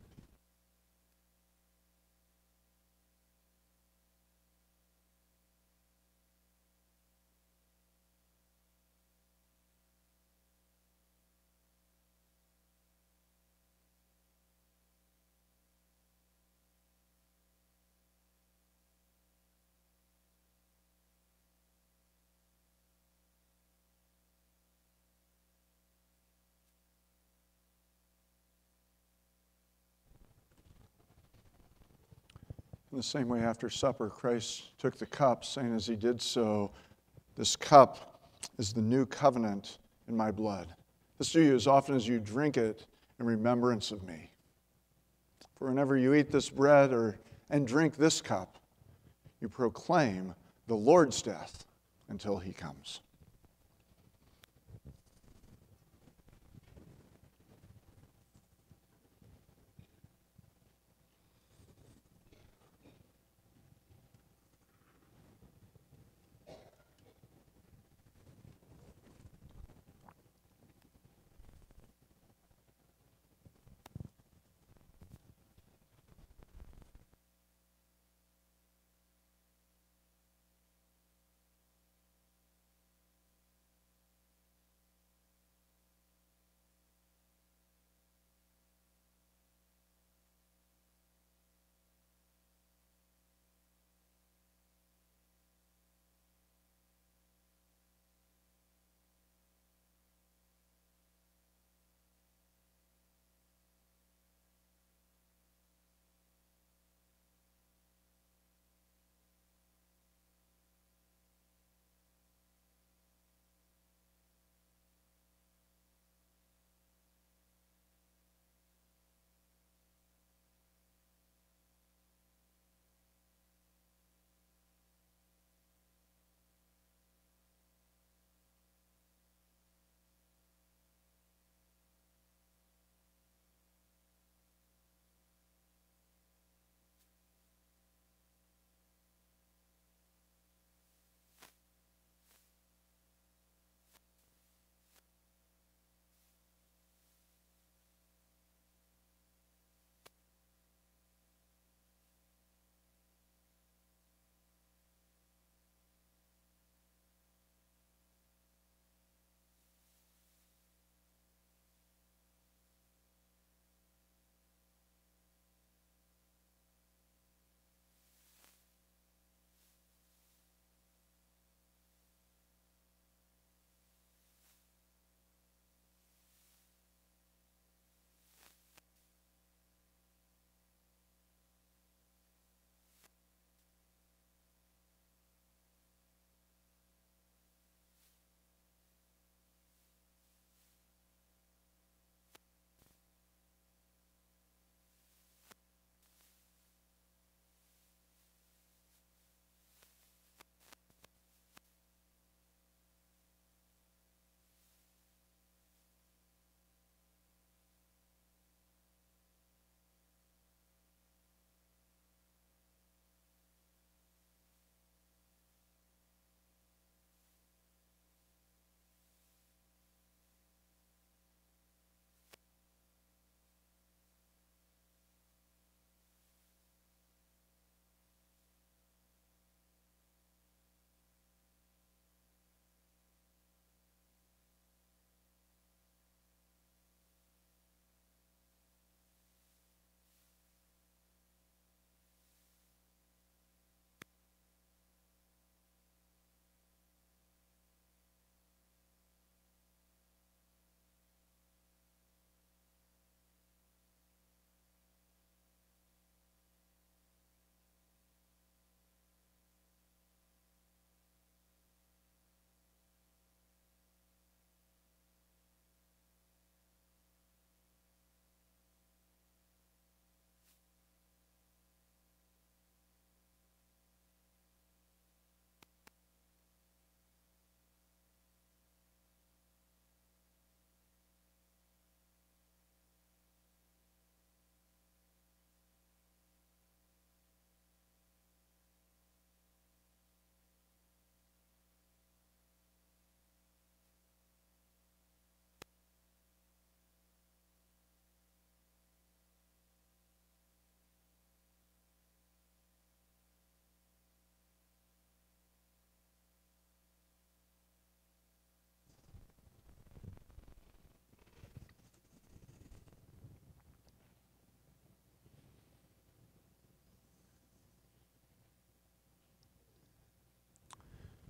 B: In the same way, after supper, Christ took the cup, saying as he did so, "This cup is the new covenant in my blood. This do you as often as you drink it in remembrance of me. For whenever you eat this bread and drink this cup, you proclaim the Lord's death until he comes."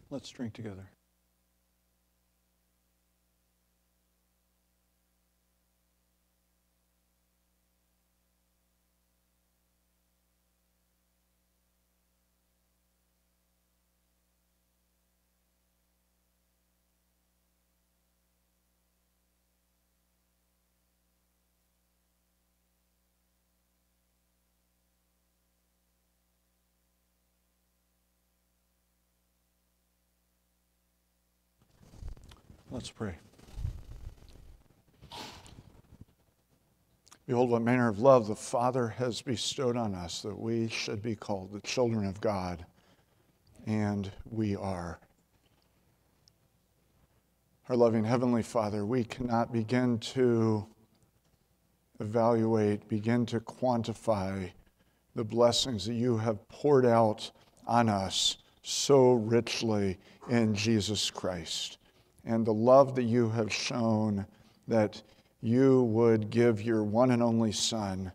B: Let's drink together. Let's pray. Behold, what manner of love the Father has bestowed on us, that we should be called the children of God, and we are. Our loving Heavenly Father, we cannot begin to evaluate, begin to quantify the blessings that you have poured out on us so richly in Jesus Christ, and the love that you have shown that you would give your one and only Son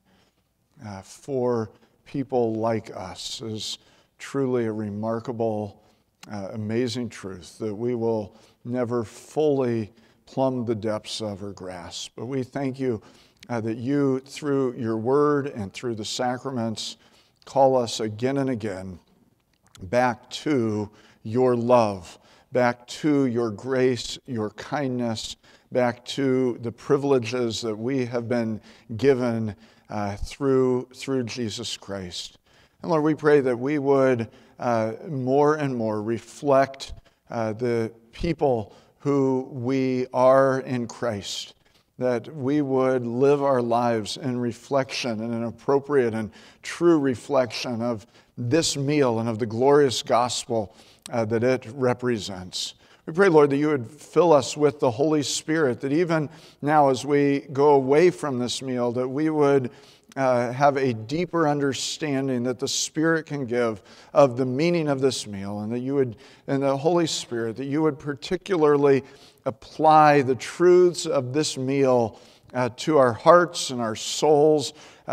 B: for people like us is truly a remarkable, amazing truth that we will never fully plumb the depths of or grasp. But we thank you that you, through your word and through the sacraments, call us again and again back to your love, back to your grace, your kindness, back to the privileges that we have been given through Jesus Christ. And Lord, we pray that we would more and more reflect the people who we are in Christ, that we would live our lives in reflection and an appropriate and true reflection of this meal and of the glorious gospel that it represents. We pray, Lord, that you would fill us with the Holy Spirit, that even now as we go away from this meal, that we would have a deeper understanding that the Spirit can give of the meaning of this meal, and that you would, and the Holy Spirit, that you would particularly apply the truths of this meal to our hearts and our souls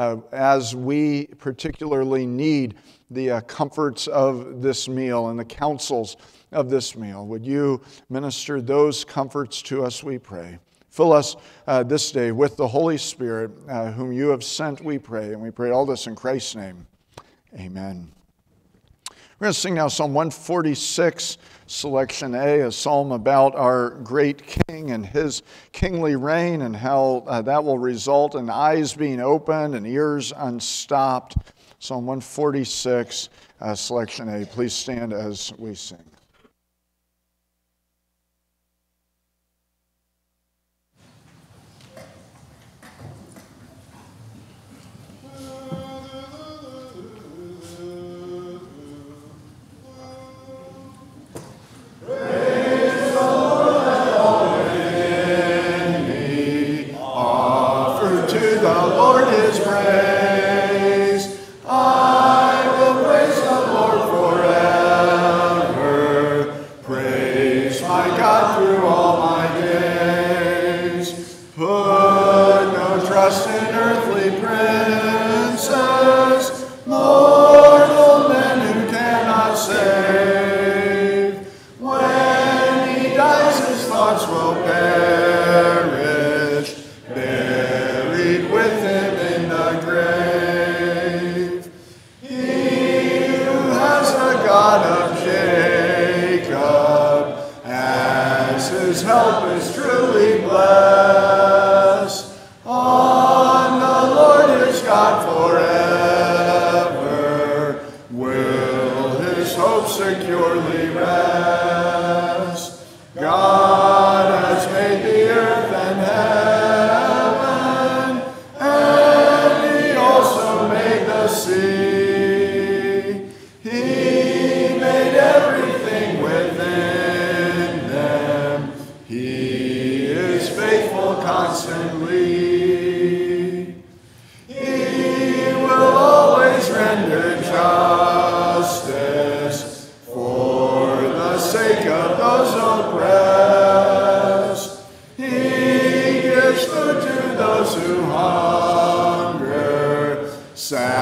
B: as we particularly need the comforts of this meal and the counsels of this meal. Would you minister those comforts to us, we pray. Fill us this day with the Holy Spirit, whom you have sent, we pray. And we pray all this in Christ's name. Amen. We're going to sing now Psalm 146, Selection A, a psalm about our great King and his kingly reign and how that will result in eyes being opened and ears unstopped. Psalm 146, Selection A. Please stand as we sing.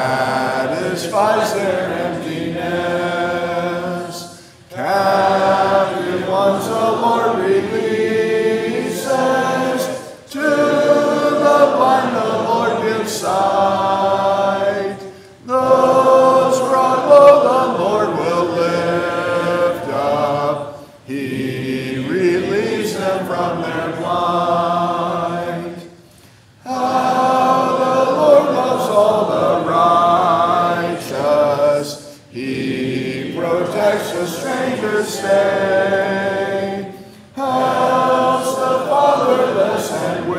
C: Satisfies their emptiness.
B: them from their plight. How the Lord loves all the righteous. He protects the stranger's stay. Helps the fatherless and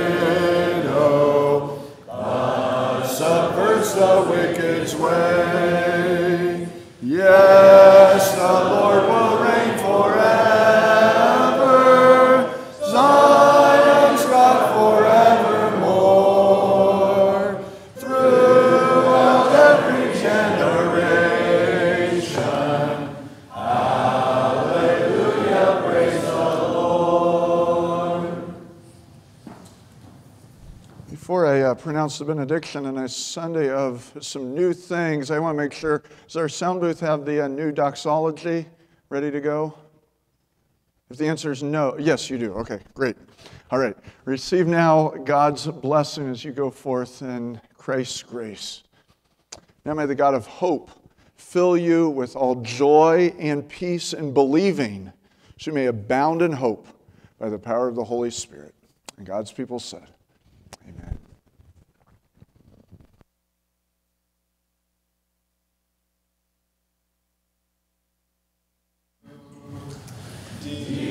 B: widow. But subverts the wicked's way. Yes, the Lord will reign forever. Zion's God forevermore. Throughout every generation. Hallelujah, praise the Lord. Before I pronounce the benediction on a Sunday of some new things, I want to make sure, does our sound booth have the new doxology ready to go? If the answer is no, yes, you do. Okay, great. All right. Receive now God's blessing as you go forth in Christ's grace. Now may the God of hope fill you with all joy and peace in believing, so you may abound in hope by the power of the Holy Spirit. And God's people said, amen.
C: Dear